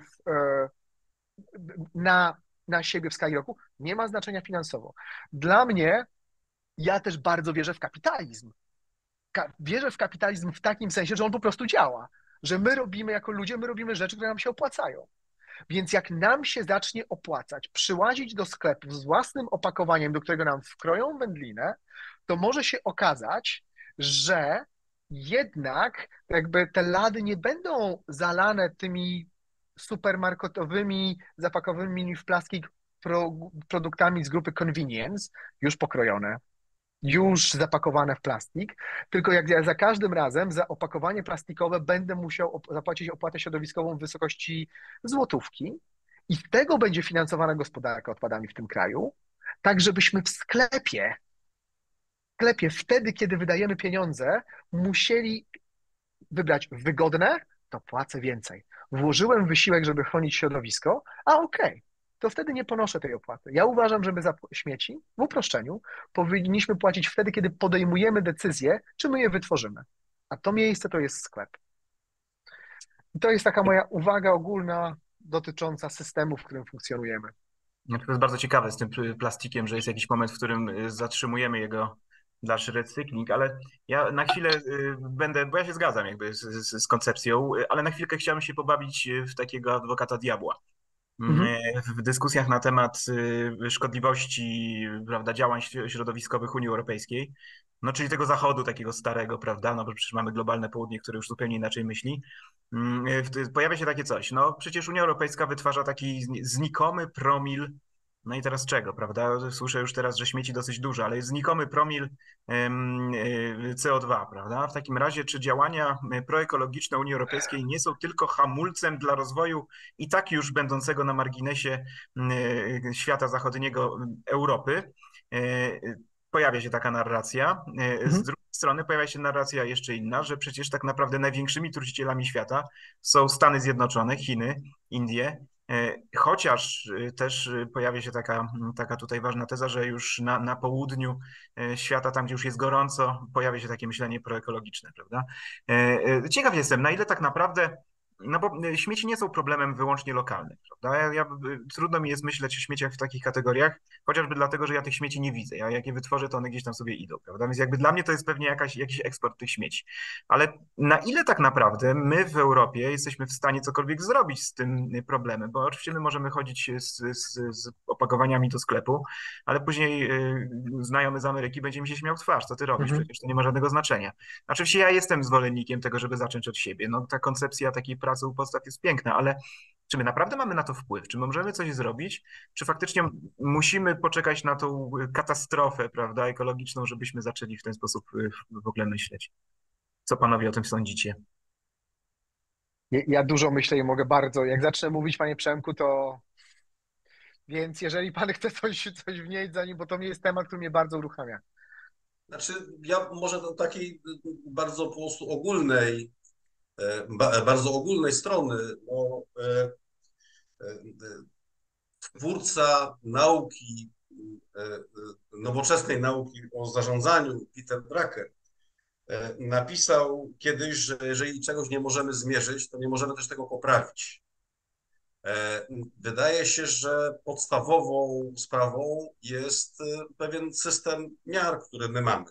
na, na siebie w skali roku, nie ma znaczenia finansowo. Dla mnie, ja też bardzo wierzę w kapitalizm. Ka- wierzę w kapitalizm w takim sensie, że on po prostu działa. Że my robimy jako ludzie, my robimy rzeczy, które nam się opłacają. Więc jak nam się zacznie opłacać przyłazić do sklepu z własnym opakowaniem, do którego nam wkroją wędlinę, to może się okazać, że jednak jakby te lady nie będą zalane tymi supermarketowymi, zapakowymi w plastik pro, produktami z grupy convenience, już pokrojone, już zapakowane w plastik, tylko jak ja za każdym razem za opakowanie plastikowe będę musiał zapłacić opłatę środowiskową w wysokości złotówki i z tego będzie finansowana gospodarka odpadami w tym kraju, tak żebyśmy w sklepie sklepie wtedy, kiedy wydajemy pieniądze, musieli wybrać wygodne, to płacę więcej. Włożyłem wysiłek, żeby chronić środowisko, a okej, okay, to wtedy nie ponoszę tej opłaty. Ja uważam, żeby za śmieci, w uproszczeniu, powinniśmy płacić wtedy, kiedy podejmujemy decyzję, czy my je wytworzymy. A to miejsce to jest sklep. I to jest taka moja uwaga ogólna dotycząca systemu, w którym funkcjonujemy. No, to jest bardzo ciekawe z tym plastikiem, że jest jakiś moment, w którym zatrzymujemy jego dalszy recykling, ale ja na chwilę będę, bo ja się zgadzam jakby z, z, z koncepcją, ale na chwilkę chciałem się pobawić w takiego adwokata diabła. Mhm. W dyskusjach na temat szkodliwości, prawda, działań środowiskowych Unii Europejskiej, no czyli tego zachodu takiego starego, prawda, no bo przecież mamy globalne południe, które już zupełnie inaczej myśli, pojawia się takie coś, no przecież Unia Europejska wytwarza taki znikomy promil, no i teraz czego, prawda, słyszę już teraz, że śmieci dosyć dużo, ale jest znikomy promil C O dwa, prawda, w takim razie czy działania proekologiczne Unii Europejskiej nie są tylko hamulcem dla rozwoju i tak już będącego na marginesie świata zachodniego Europy? Pojawia się taka narracja. Z drugiej strony pojawia się narracja jeszcze inna, że przecież tak naprawdę największymi trucicielami świata są Stany Zjednoczone, Chiny, Indie, chociaż też pojawia się taka, taka tutaj ważna teza, że już na, na południu świata, tam gdzie już jest gorąco, pojawia się takie myślenie proekologiczne, prawda? Ciekaw jestem, na ile tak naprawdę, no bo śmieci nie są problemem wyłącznie lokalnym, prawda? Ja, ja, trudno mi jest myśleć o śmieciach w takich kategoriach, chociażby dlatego, że ja tych śmieci nie widzę. Ja jak je wytworzę, to one gdzieś tam sobie idą, prawda? Więc jakby dla mnie to jest pewnie jakaś, jakiś eksport tych śmieci. Ale na ile tak naprawdę my w Europie jesteśmy w stanie cokolwiek zrobić z tym problemem? Bo oczywiście my możemy chodzić z, z, z opakowaniami do sklepu, ale później y, znajomy z Ameryki będzie mi się śmiał w twarz. Co ty robisz? Mhm. Przecież to nie ma żadnego znaczenia. Oczywiście ja jestem zwolennikiem tego, żeby zacząć od siebie. No ta koncepcja takiej pracy u podstaw jest piękna, ale czy my naprawdę mamy na to wpływ? Czy my możemy coś zrobić? Czy faktycznie musimy poczekać na tą katastrofę, prawda, ekologiczną, żebyśmy zaczęli w ten sposób w ogóle myśleć? Co panowie o tym sądzicie? Ja dużo myślę i mogę bardzo. Jak zacznę mówić, panie Przemku, to... Więc jeżeli pan chce coś, coś wnieść za nim, bo to nie jest temat, który mnie bardzo uruchamia. Znaczy, ja może do takiej bardzo po prostu ogólnej, bardzo ogólnej strony, no, twórca nauki, nowoczesnej nauki o zarządzaniu, Peter Drucker, napisał kiedyś, że jeżeli czegoś nie możemy zmierzyć, to nie możemy też tego poprawić. Wydaje się, że podstawową sprawą jest pewien system miar, który my mamy.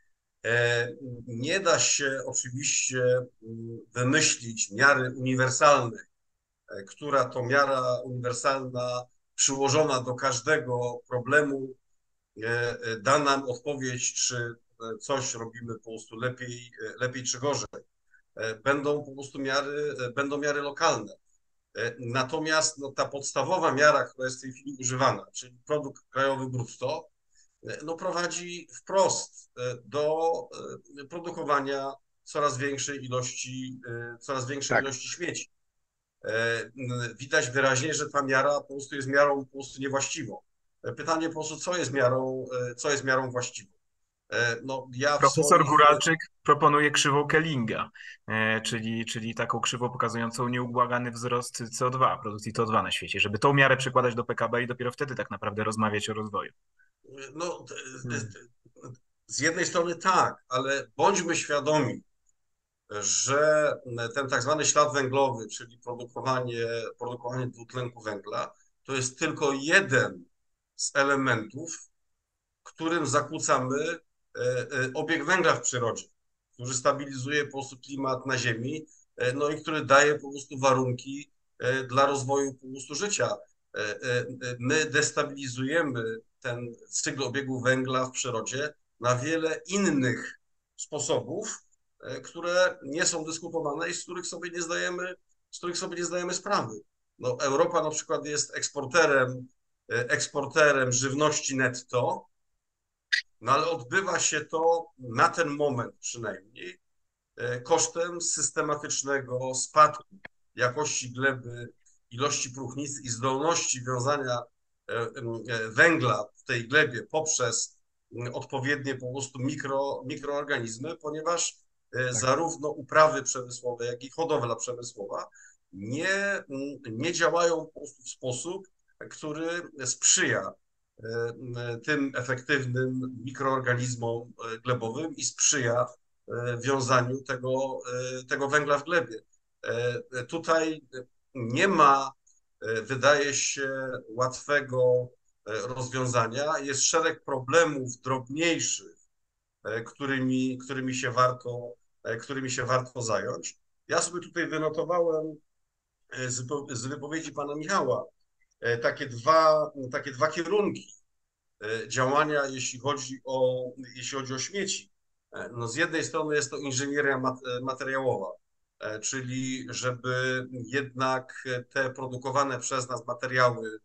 Nie da się oczywiście wymyślić miary uniwersalnej, która to miara uniwersalna przyłożona do każdego problemu da nam odpowiedź, czy coś robimy po prostu lepiej, lepiej czy gorzej. Będą po prostu miary, będą miary lokalne. Natomiast no, ta podstawowa miara, która jest w tej chwili używana, czyli produkt krajowy brutto, no, prowadzi wprost do produkowania coraz większej ilości, coraz większej Tak. ilości śmieci. Widać wyraźnie, że ta miara po prostu jest miarą po prostu niewłaściwą. Pytanie po prostu, co jest miarą, co jest miarą właściwą? No, ja Profesor swoich... Guralczyk proponuje krzywą Kellinga, czyli, czyli taką krzywą pokazującą nieubłagany wzrost C O dwa, produkcji C O dwa na świecie, żeby tą miarę przekładać do P K B i dopiero wtedy tak naprawdę rozmawiać o rozwoju. No, z jednej strony tak, ale bądźmy świadomi, że ten tak zwany ślad węglowy, czyli produkowanie, produkowanie dwutlenku węgla, to jest tylko jeden z elementów, którym zakłócamy obieg węgla w przyrodzie, który stabilizuje po prostu klimat na Ziemi, no i który daje po prostu warunki dla rozwoju po prostu życia. My destabilizujemy ten cykl obiegu węgla w przyrodzie na wiele innych sposobów, które nie są dyskutowane i z których sobie nie zdajemy, z których sobie nie zdajemy sprawy. No, Europa na przykład jest eksporterem, eksporterem żywności netto, no ale odbywa się to na ten moment przynajmniej kosztem systematycznego spadku jakości gleby, ilości próchnicy i zdolności wiązania węgla w tej glebie poprzez odpowiednie po prostu mikro, mikroorganizmy, ponieważ zarówno uprawy przemysłowe, jak i hodowla przemysłowa nie, nie działają po prostu w sposób, który sprzyja tym efektywnym mikroorganizmom glebowym i sprzyja wiązaniu tego, tego węgla w glebie. Tutaj nie ma, wydaje się, łatwego rozwiązania. Jest szereg problemów drobniejszych, którymi, którymi się warto, którymi się warto zająć. Ja sobie tutaj wynotowałem z, z wypowiedzi pana Michała takie dwa, takie dwa kierunki działania, jeśli chodzi o, jeśli chodzi o śmieci. No z jednej strony jest to inżynieria materiałowa, czyli żeby jednak te produkowane przez nas materiały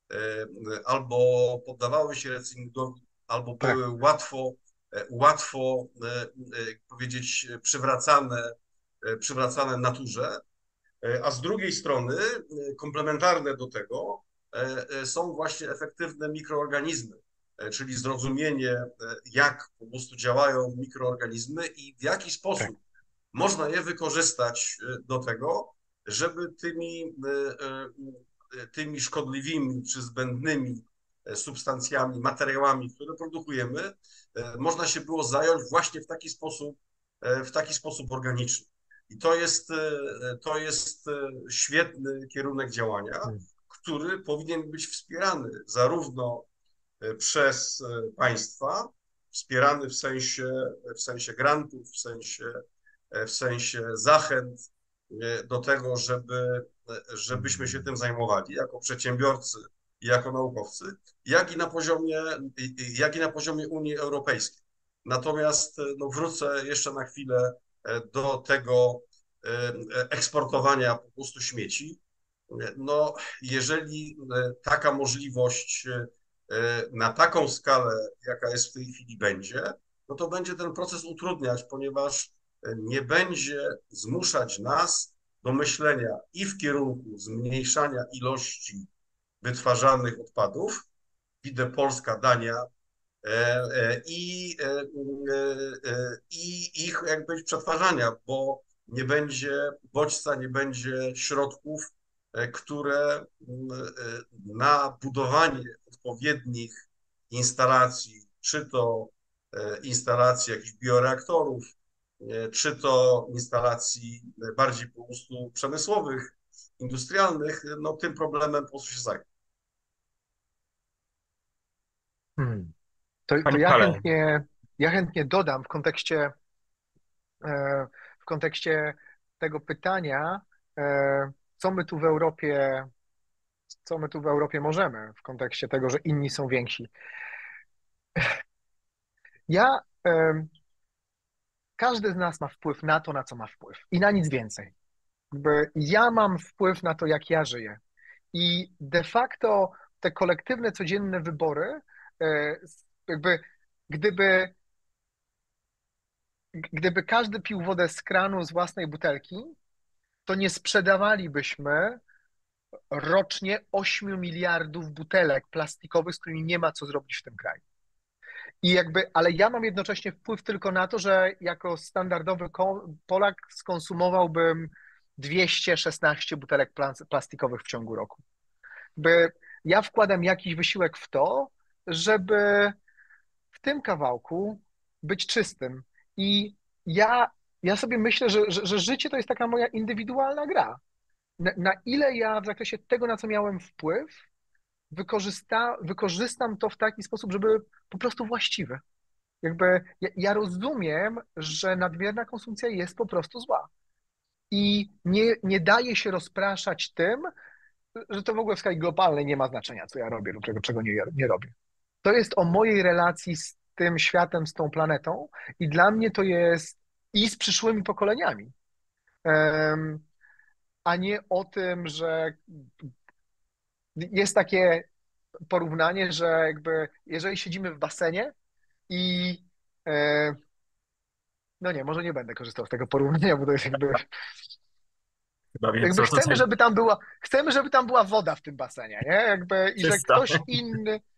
albo poddawały się recyklingowi, albo były łatwo, łatwo powiedzieć, przywracane, przywracane naturze, a z drugiej strony komplementarne do tego są właśnie efektywne mikroorganizmy, czyli zrozumienie, jak po prostu działają mikroorganizmy i w jaki sposób można je wykorzystać do tego, żeby tymi, tymi szkodliwymi czy zbędnymi substancjami, materiałami, które produkujemy, można się było zająć właśnie w taki sposób, w taki sposób organiczny. I to jest, to jest świetny kierunek działania, który powinien być wspierany zarówno przez państwa, wspierany w sensie, w sensie grantów, w sensie, w sensie zachęt do tego, żeby, żebyśmy się tym zajmowali jako przedsiębiorcy i jako naukowcy, jak i na poziomie, jak i na poziomie Unii Europejskiej. Natomiast no, wrócę jeszcze na chwilę do tego eksportowania po prostu śmieci. No, jeżeli taka możliwość na taką skalę, jaka jest w tej chwili, będzie, no to będzie ten proces utrudniać, ponieważ nie będzie zmuszać nas do myślenia i w kierunku zmniejszania ilości wytwarzanych odpadów, widzę Polska, Dania, i, i ich jakby przetwarzania, bo nie będzie bodźca, nie będzie środków, które na budowanie odpowiednich instalacji, czy to instalacji jakichś bioreaktorów, czy to instalacji bardziej po prostu przemysłowych, industrialnych, no tym problemem po prostu się zajmie. Hmm. To, to Panie ja Michale. chętnie, ja chętnie dodam w kontekście, e, w kontekście tego pytania, e, co my tu w Europie, co my tu w Europie możemy, w kontekście tego, że inni są więksi. Ja, e, każdy z nas ma wpływ na to, na co ma wpływ i na nic więcej. Jakby ja mam wpływ na to, jak ja żyję. I de facto te kolektywne, codzienne wybory, e, jakby gdyby Gdyby każdy pił wodę z kranu z własnej butelki, to nie sprzedawalibyśmy rocznie ośmiu miliardów butelek plastikowych, z którymi nie ma co zrobić w tym kraju. I jakby, ale ja mam jednocześnie wpływ tylko na to, że jako standardowy Polak skonsumowałbym dwieście szesnaście butelek plastikowych w ciągu roku. By ja wkładam jakiś wysiłek w to, żeby w tym kawałku być czystym. I ja, ja sobie myślę, że, że, że życie to jest taka moja indywidualna gra. Na, na ile ja w zakresie tego, na co miałem wpływ, wykorzysta, wykorzystam to w taki sposób, żeby po prostu właściwy. Jakby ja, ja rozumiem, że nadmierna konsumpcja jest po prostu zła. I nie, nie daje się rozpraszać tym, że to w ogóle w skali globalnej nie ma znaczenia, co ja robię lub czego, czego nie, nie robię. To jest o mojej relacji z tym światem, z tą planetą i dla mnie to jest i z przyszłymi pokoleniami, um, a nie o tym, że jest takie porównanie, że jakby jeżeli siedzimy w basenie i e, no nie, może nie będę korzystał z tego porównania, bo to jest jakby Chyba wiem, jakby co chcemy, tutaj żeby tam była, chcemy, żeby tam była woda w tym basenie, nie? Jakby i że czysta. ktoś inny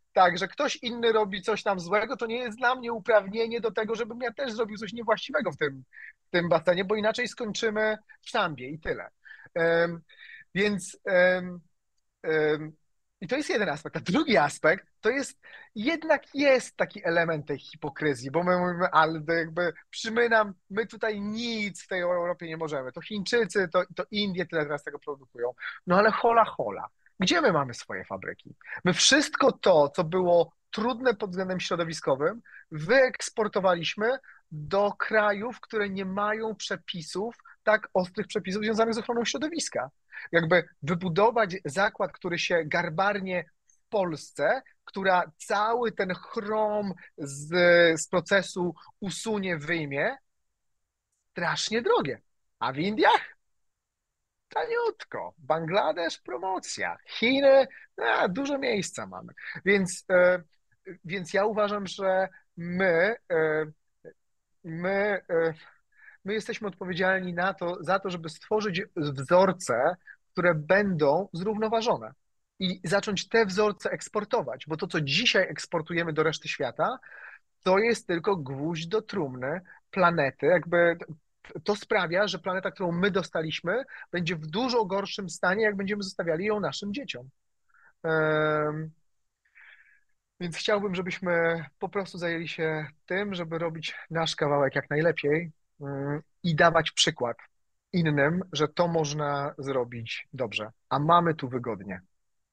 tak, że ktoś inny robi coś tam złego, to nie jest dla mnie uprawnienie do tego, żebym ja też zrobił coś niewłaściwego w tym, w tym basenie, bo inaczej skończymy w szambie i tyle. Um, więc um, um, i to jest jeden aspekt. A drugi aspekt to jest, jednak jest taki element tej hipokryzji, bo my mówimy, ale to jakby my, nam, my tutaj nic w tej Europie nie możemy. To Chińczycy, to, to Indie tyle teraz tego produkują. No ale hola hola. Gdzie my mamy swoje fabryki? My wszystko to, co było trudne pod względem środowiskowym, wyeksportowaliśmy do krajów, które nie mają przepisów, tak ostrych przepisów związanych z ochroną środowiska. Jakby wybudować zakład, który się garbarnie w Polsce, która cały ten chrom z, z procesu usunie, wyjmie, strasznie drogie. A w Indiach? Taniutko. Bangladesz promocja. Chiny, a, dużo miejsca mamy. Więc, e, więc ja uważam, że my, e, my, e, my jesteśmy odpowiedzialni na to, za to, żeby stworzyć wzorce, które będą zrównoważone i zacząć te wzorce eksportować, bo to, co dzisiaj eksportujemy do reszty świata, to jest tylko gwóźdź do trumny planety. Jakby to sprawia, że planeta, którą my dostaliśmy, będzie w dużo gorszym stanie, jak będziemy zostawiali ją naszym dzieciom. Um, więc chciałbym, żebyśmy po prostu zajęli się tym, żeby robić nasz kawałek jak najlepiej um, i dawać przykład innym, że to można zrobić dobrze, a mamy tu wygodnie.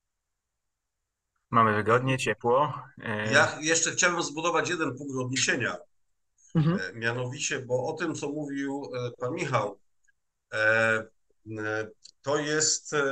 Mamy wygodnie, ciepło. E, Ja jeszcze chciałbym zbudować jeden punkt odniesienia, Mhm. e, mianowicie, bo o tym, co mówił e, pan Michał, e, e, to jest e,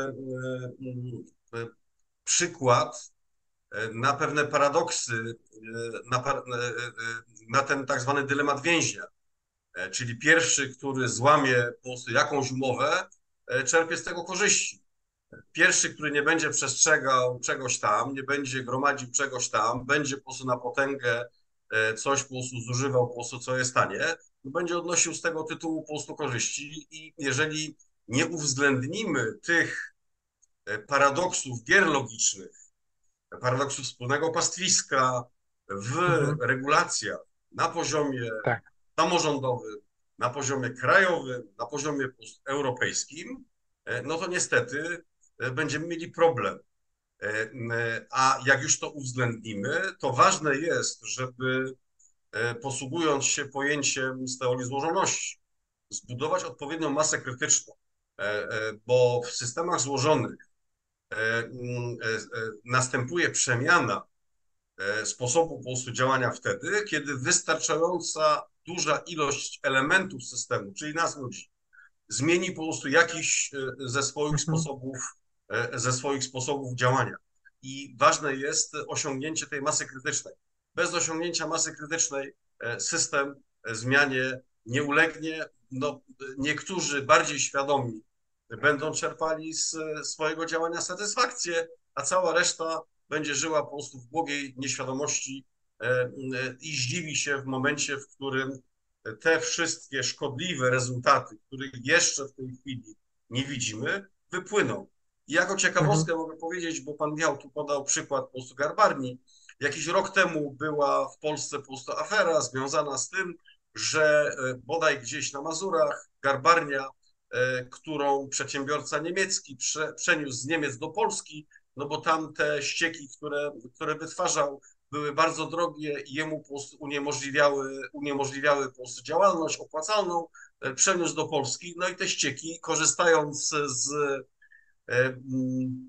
e, przykład e, na pewne paradoksy, e, na, par- e, e, na ten tak zwany dylemat więźnia. E, Czyli pierwszy, który złamie po prostu jakąś umowę, e, czerpie z tego korzyści. Pierwszy, który nie będzie przestrzegał czegoś tam, nie będzie gromadził czegoś tam, będzie po prostu na potęgę e, coś po prostu zużywał, po prostu co jest tanie, no będzie odnosił z tego tytułu po prostu korzyści i jeżeli nie uwzględnimy tych e, paradoksów gier logicznych, paradoksów wspólnego pastwiska w Mhm. regulacjach na poziomie Tak. samorządowym, na poziomie krajowym, na poziomie po prostu europejskim, e, no to niestety e, będziemy mieli problem. E, e, A jak już to uwzględnimy, to ważne jest, żeby e, posługując się pojęciem z teorii złożoności, zbudować odpowiednią masę krytyczną, E, e, bo w systemach złożonych e, mm, e, e, następuje przemiana e, sposobu po prostu działania wtedy, kiedy wystarczająca duża ilość elementów systemu, czyli nas ludzi, zmieni po prostu jakiś e, ze swoich Mhm. sposobów, e, ze swoich sposobów działania. I ważne jest osiągnięcie tej masy krytycznej. Bez osiągnięcia masy krytycznej e, system e, zmianie nie ulegnie. No, niektórzy bardziej świadomi będą czerpali z swojego działania satysfakcję, a cała reszta będzie żyła po prostu w błogiej nieświadomości e, e, i zdziwi się w momencie, w którym te wszystkie szkodliwe rezultaty, których jeszcze w tej chwili nie widzimy, wypłyną. I jako ciekawostkę Mhm. mogę powiedzieć, bo pan Michał tu podał przykład po prostu garbarni. Jakiś rok temu była w Polsce po prostu afera związana z tym, że e, bodaj gdzieś na Mazurach garbarnia, e, którą przedsiębiorca niemiecki prze, przeniósł z Niemiec do Polski, no bo tam te ścieki, które, które wytwarzał, były bardzo drogie i jemu po prostu uniemożliwiały, uniemożliwiały po prostu działalność opłacalną, e, przeniósł do Polski, no i te ścieki, korzystając z e, mm,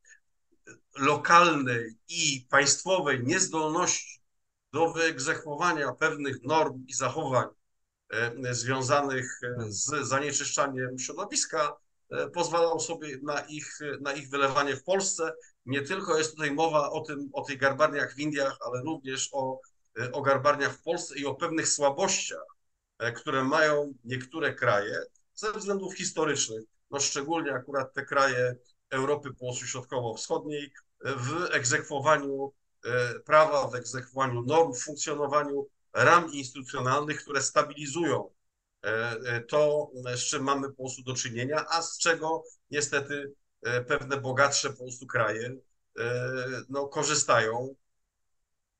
lokalnej i państwowej niezdolności do wyegzekwowania pewnych norm i zachowań e, związanych e, z zanieczyszczaniem środowiska, e, pozwalał sobie na ich, na ich wylewanie w Polsce. Nie tylko jest tutaj mowa o tym, o tych garbarniach w Indiach, ale również o, e, o garbarniach w Polsce i o pewnych słabościach, e, które mają niektóre kraje ze względów historycznych, no szczególnie akurat te kraje Europy Północno-Środkowo-Wschodniej e, w egzekwowaniu e, prawa, w egzekwowaniu norm, w funkcjonowaniu ram instytucjonalnych, które stabilizują e, e, to, z czym mamy po prostu do czynienia, a z czego niestety e, pewne bogatsze po prostu kraje e, no, korzystają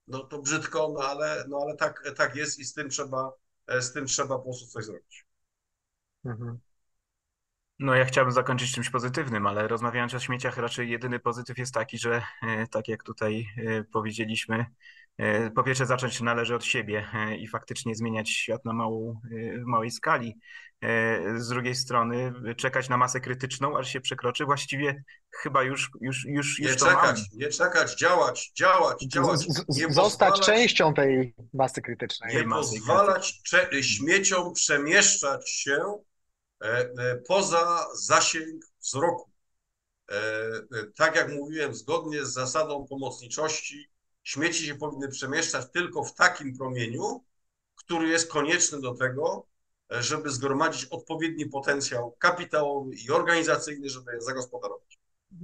no to brzydko, no ale, no ale tak, tak jest i z tym trzeba, z tym trzeba po prostu coś zrobić. Mhm. No ja chciałbym zakończyć czymś pozytywnym, ale rozmawiając o śmieciach, raczej jedyny pozytyw jest taki, że e, tak jak tutaj e, powiedzieliśmy, e, po pierwsze zacząć należy od siebie e, i faktycznie zmieniać świat na małą, e, w małej skali. E, Z drugiej strony czekać na masę krytyczną, aż się przekroczy. Właściwie chyba już, już, już, Nie już to mamy. czekać, nie czekać, działać, działać, działać. Z- z- Nie Zostać pozwalać, częścią tej masy krytycznej. nie masy pozwalać cze- śmieciom przemieszczać się e, e, poza zasięg wzroku. E, e, Tak jak mówiłem, zgodnie z zasadą pomocniczości, śmieci się powinny przemieszczać tylko w takim promieniu, który jest konieczny do tego, e, żeby zgromadzić odpowiedni potencjał kapitałowy i organizacyjny, żeby je zagospodarować.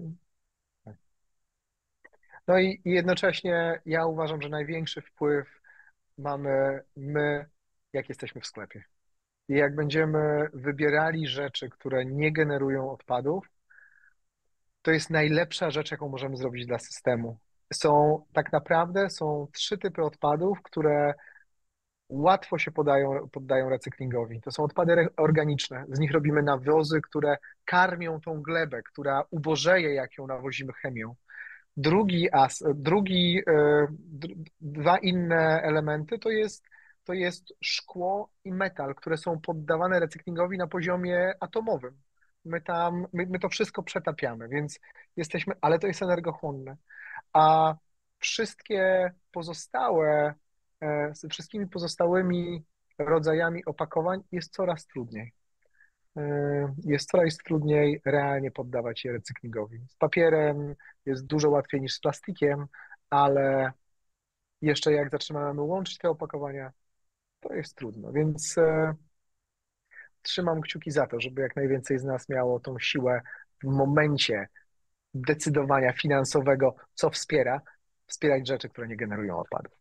No i i jednocześnie ja uważam, że największy wpływ mamy my, jak jesteśmy w sklepie. I jak będziemy wybierali rzeczy, które nie generują odpadów, to jest najlepsza rzecz, jaką możemy zrobić dla systemu. Są tak naprawdę są trzy typy odpadów, które łatwo się podają, poddają recyklingowi. To są odpady re- organiczne. Z nich robimy nawozy, które karmią tą glebę, która ubożeje, jak ją nawozimy chemią. Drugi as, drugi, e, d- dwa inne elementy to jest, to jest szkło i metal, które są poddawane recyklingowi na poziomie atomowym. My tam, my, my to wszystko przetapiamy, więc jesteśmy, ale to jest energochłonne. A wszystkie pozostałe, e, z wszystkimi pozostałymi rodzajami opakowań jest coraz trudniej. E, Jest coraz trudniej realnie poddawać je recyklingowi. Z papierem jest dużo łatwiej niż z plastikiem, ale jeszcze jak zaczynamy łączyć te opakowania, to jest trudno. Więc e, trzymam kciuki za to, żeby jak najwięcej z nas miało tą siłę w momencie decydowania finansowego, co wspiera, wspierać rzeczy, które nie generują odpadów.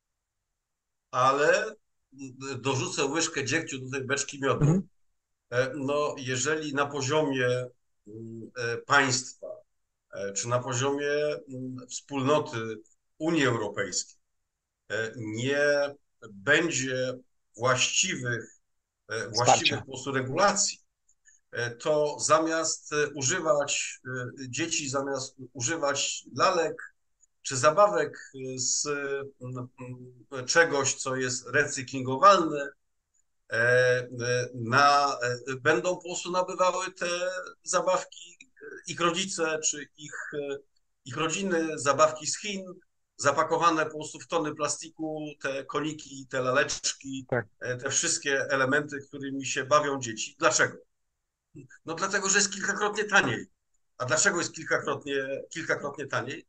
Ale dorzucę łyżkę dziegciu do tej beczki miodu. Mhm. E, No, jeżeli na poziomie mm, e, państwa, e, czy na poziomie mm, wspólnoty Unii Europejskiej e, nie będzie właściwych, e, właściwych Wsparcia. po prostu regulacji, e, to zamiast e, używać e, dzieci, zamiast używać lalek czy zabawek e, z mm, mm, czegoś, co jest recyklingowalne, e, e, na, e, będą po prostu nabywały te zabawki e, ich rodzice czy ich, e, ich rodziny, zabawki z Chin, zapakowane po prostu w tony plastiku, te koniki, te laleczki, Tak. e, te wszystkie elementy, którymi się bawią dzieci. Dlaczego? No dlatego, że jest kilkakrotnie taniej. A dlaczego jest kilkakrotnie, kilkakrotnie taniej?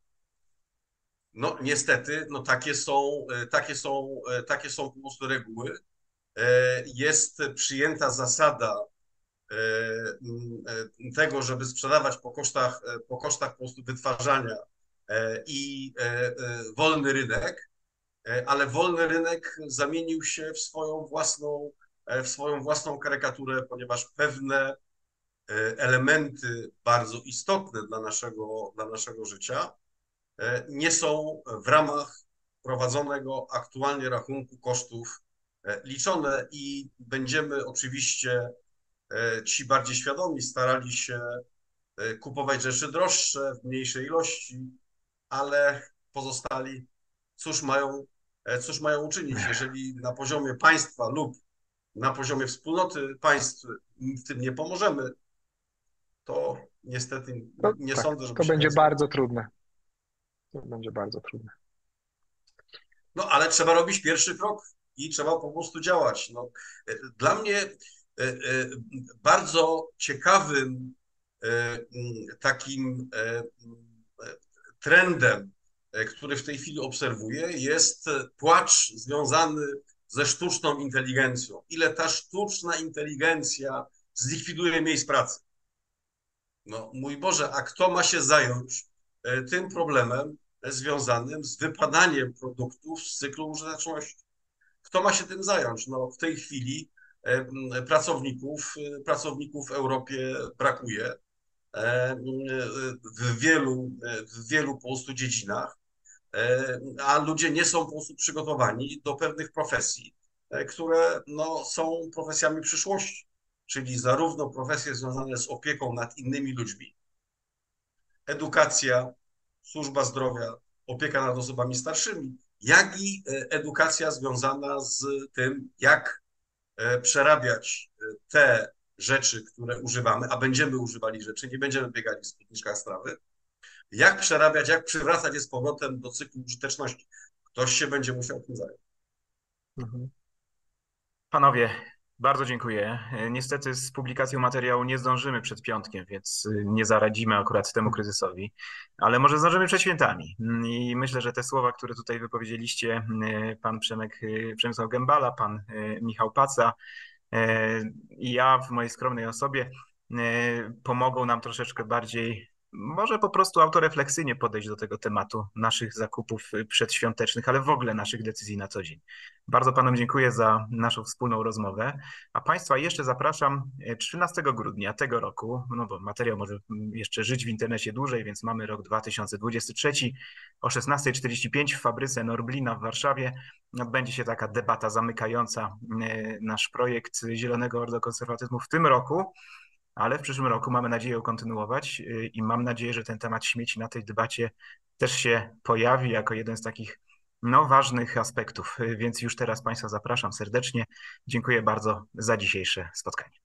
No niestety, no takie są, e, takie są, e, takie są po prostu reguły. E, Jest przyjęta zasada e, m, e, tego, żeby sprzedawać po kosztach, e, po kosztach po prostu wytwarzania e, i e, e, wolny rynek, e, ale wolny rynek zamienił się w swoją własną, e, w swoją własną karykaturę, ponieważ pewne e, elementy bardzo istotne dla naszego, dla naszego życia e, nie są w ramach prowadzonego aktualnie rachunku kosztów e, liczone i będziemy oczywiście e, ci bardziej świadomi starali się e, kupować rzeczy droższe w mniejszej ilości, ale pozostali cóż mają, e, cóż mają uczynić, jeżeli na poziomie państwa lub na poziomie wspólnoty państw w tym nie pomożemy, to niestety To, nie tak, sądzę, żeby to się będzie tak bardzo trudne. To będzie bardzo trudne. No, ale trzeba robić pierwszy krok i trzeba po prostu działać. No, e, dla mnie e, e, bardzo ciekawym e, m, takim e, m, e, trendem, e, który w tej chwili obserwuję, jest płacz związany ze sztuczną inteligencją. Ile ta sztuczna inteligencja zlikwiduje miejsc pracy. No, mój Boże, a kto ma się zająć e, tym problemem związanym z wypadaniem produktów z cyklu użyteczności? Kto ma się tym zająć? No, w tej chwili e, m, pracowników, e, pracowników w Europie brakuje e, m, e, w wielu, e, w wielu po prostu dziedzinach. a ludzie nie są po prostu przygotowani do pewnych profesji, które no, są profesjami przyszłości, czyli zarówno profesje związane z opieką nad innymi ludźmi, edukacja, służba zdrowia, opieka nad osobami starszymi, jak i edukacja związana z tym, jak przerabiać te rzeczy, które używamy, a będziemy używali rzeczy, nie będziemy biegali w spódniczkach strawy, jak przerabiać, jak przywracać je z powrotem do cyklu użyteczności. Ktoś się będzie musiał tym zająć. Mhm. Panowie, bardzo dziękuję. Niestety z publikacją materiału nie zdążymy przed piątkiem, więc nie zaradzimy akurat temu kryzysowi, ale może zdążymy przed świętami. I myślę, że te słowa, które tutaj wypowiedzieliście, pan Przemek, Przemysław Gębala, pan Michał Paca i ja w mojej skromnej osobie pomogą nam troszeczkę bardziej, może po prostu autorefleksyjnie podejść do tego tematu naszych zakupów przedświątecznych, ale w ogóle naszych decyzji na co dzień. Bardzo panom dziękuję za naszą wspólną rozmowę, a państwa jeszcze zapraszam trzynastego grudnia tego roku, no bo materiał może jeszcze żyć w internecie dłużej, więc mamy rok dwa tysiące dwudziesty trzeci, o szesnasta czterdzieści pięć w fabryce Norblina w Warszawie odbędzie się taka debata zamykająca nasz projekt Zielonego Ordo Konserwatyzmu w tym roku. Ale w przyszłym roku mamy nadzieję ją kontynuować i mam nadzieję, że ten temat śmieci na tej debacie też się pojawi jako jeden z takich no, ważnych aspektów. Więc już teraz państwa zapraszam serdecznie. Dziękuję bardzo za dzisiejsze spotkanie.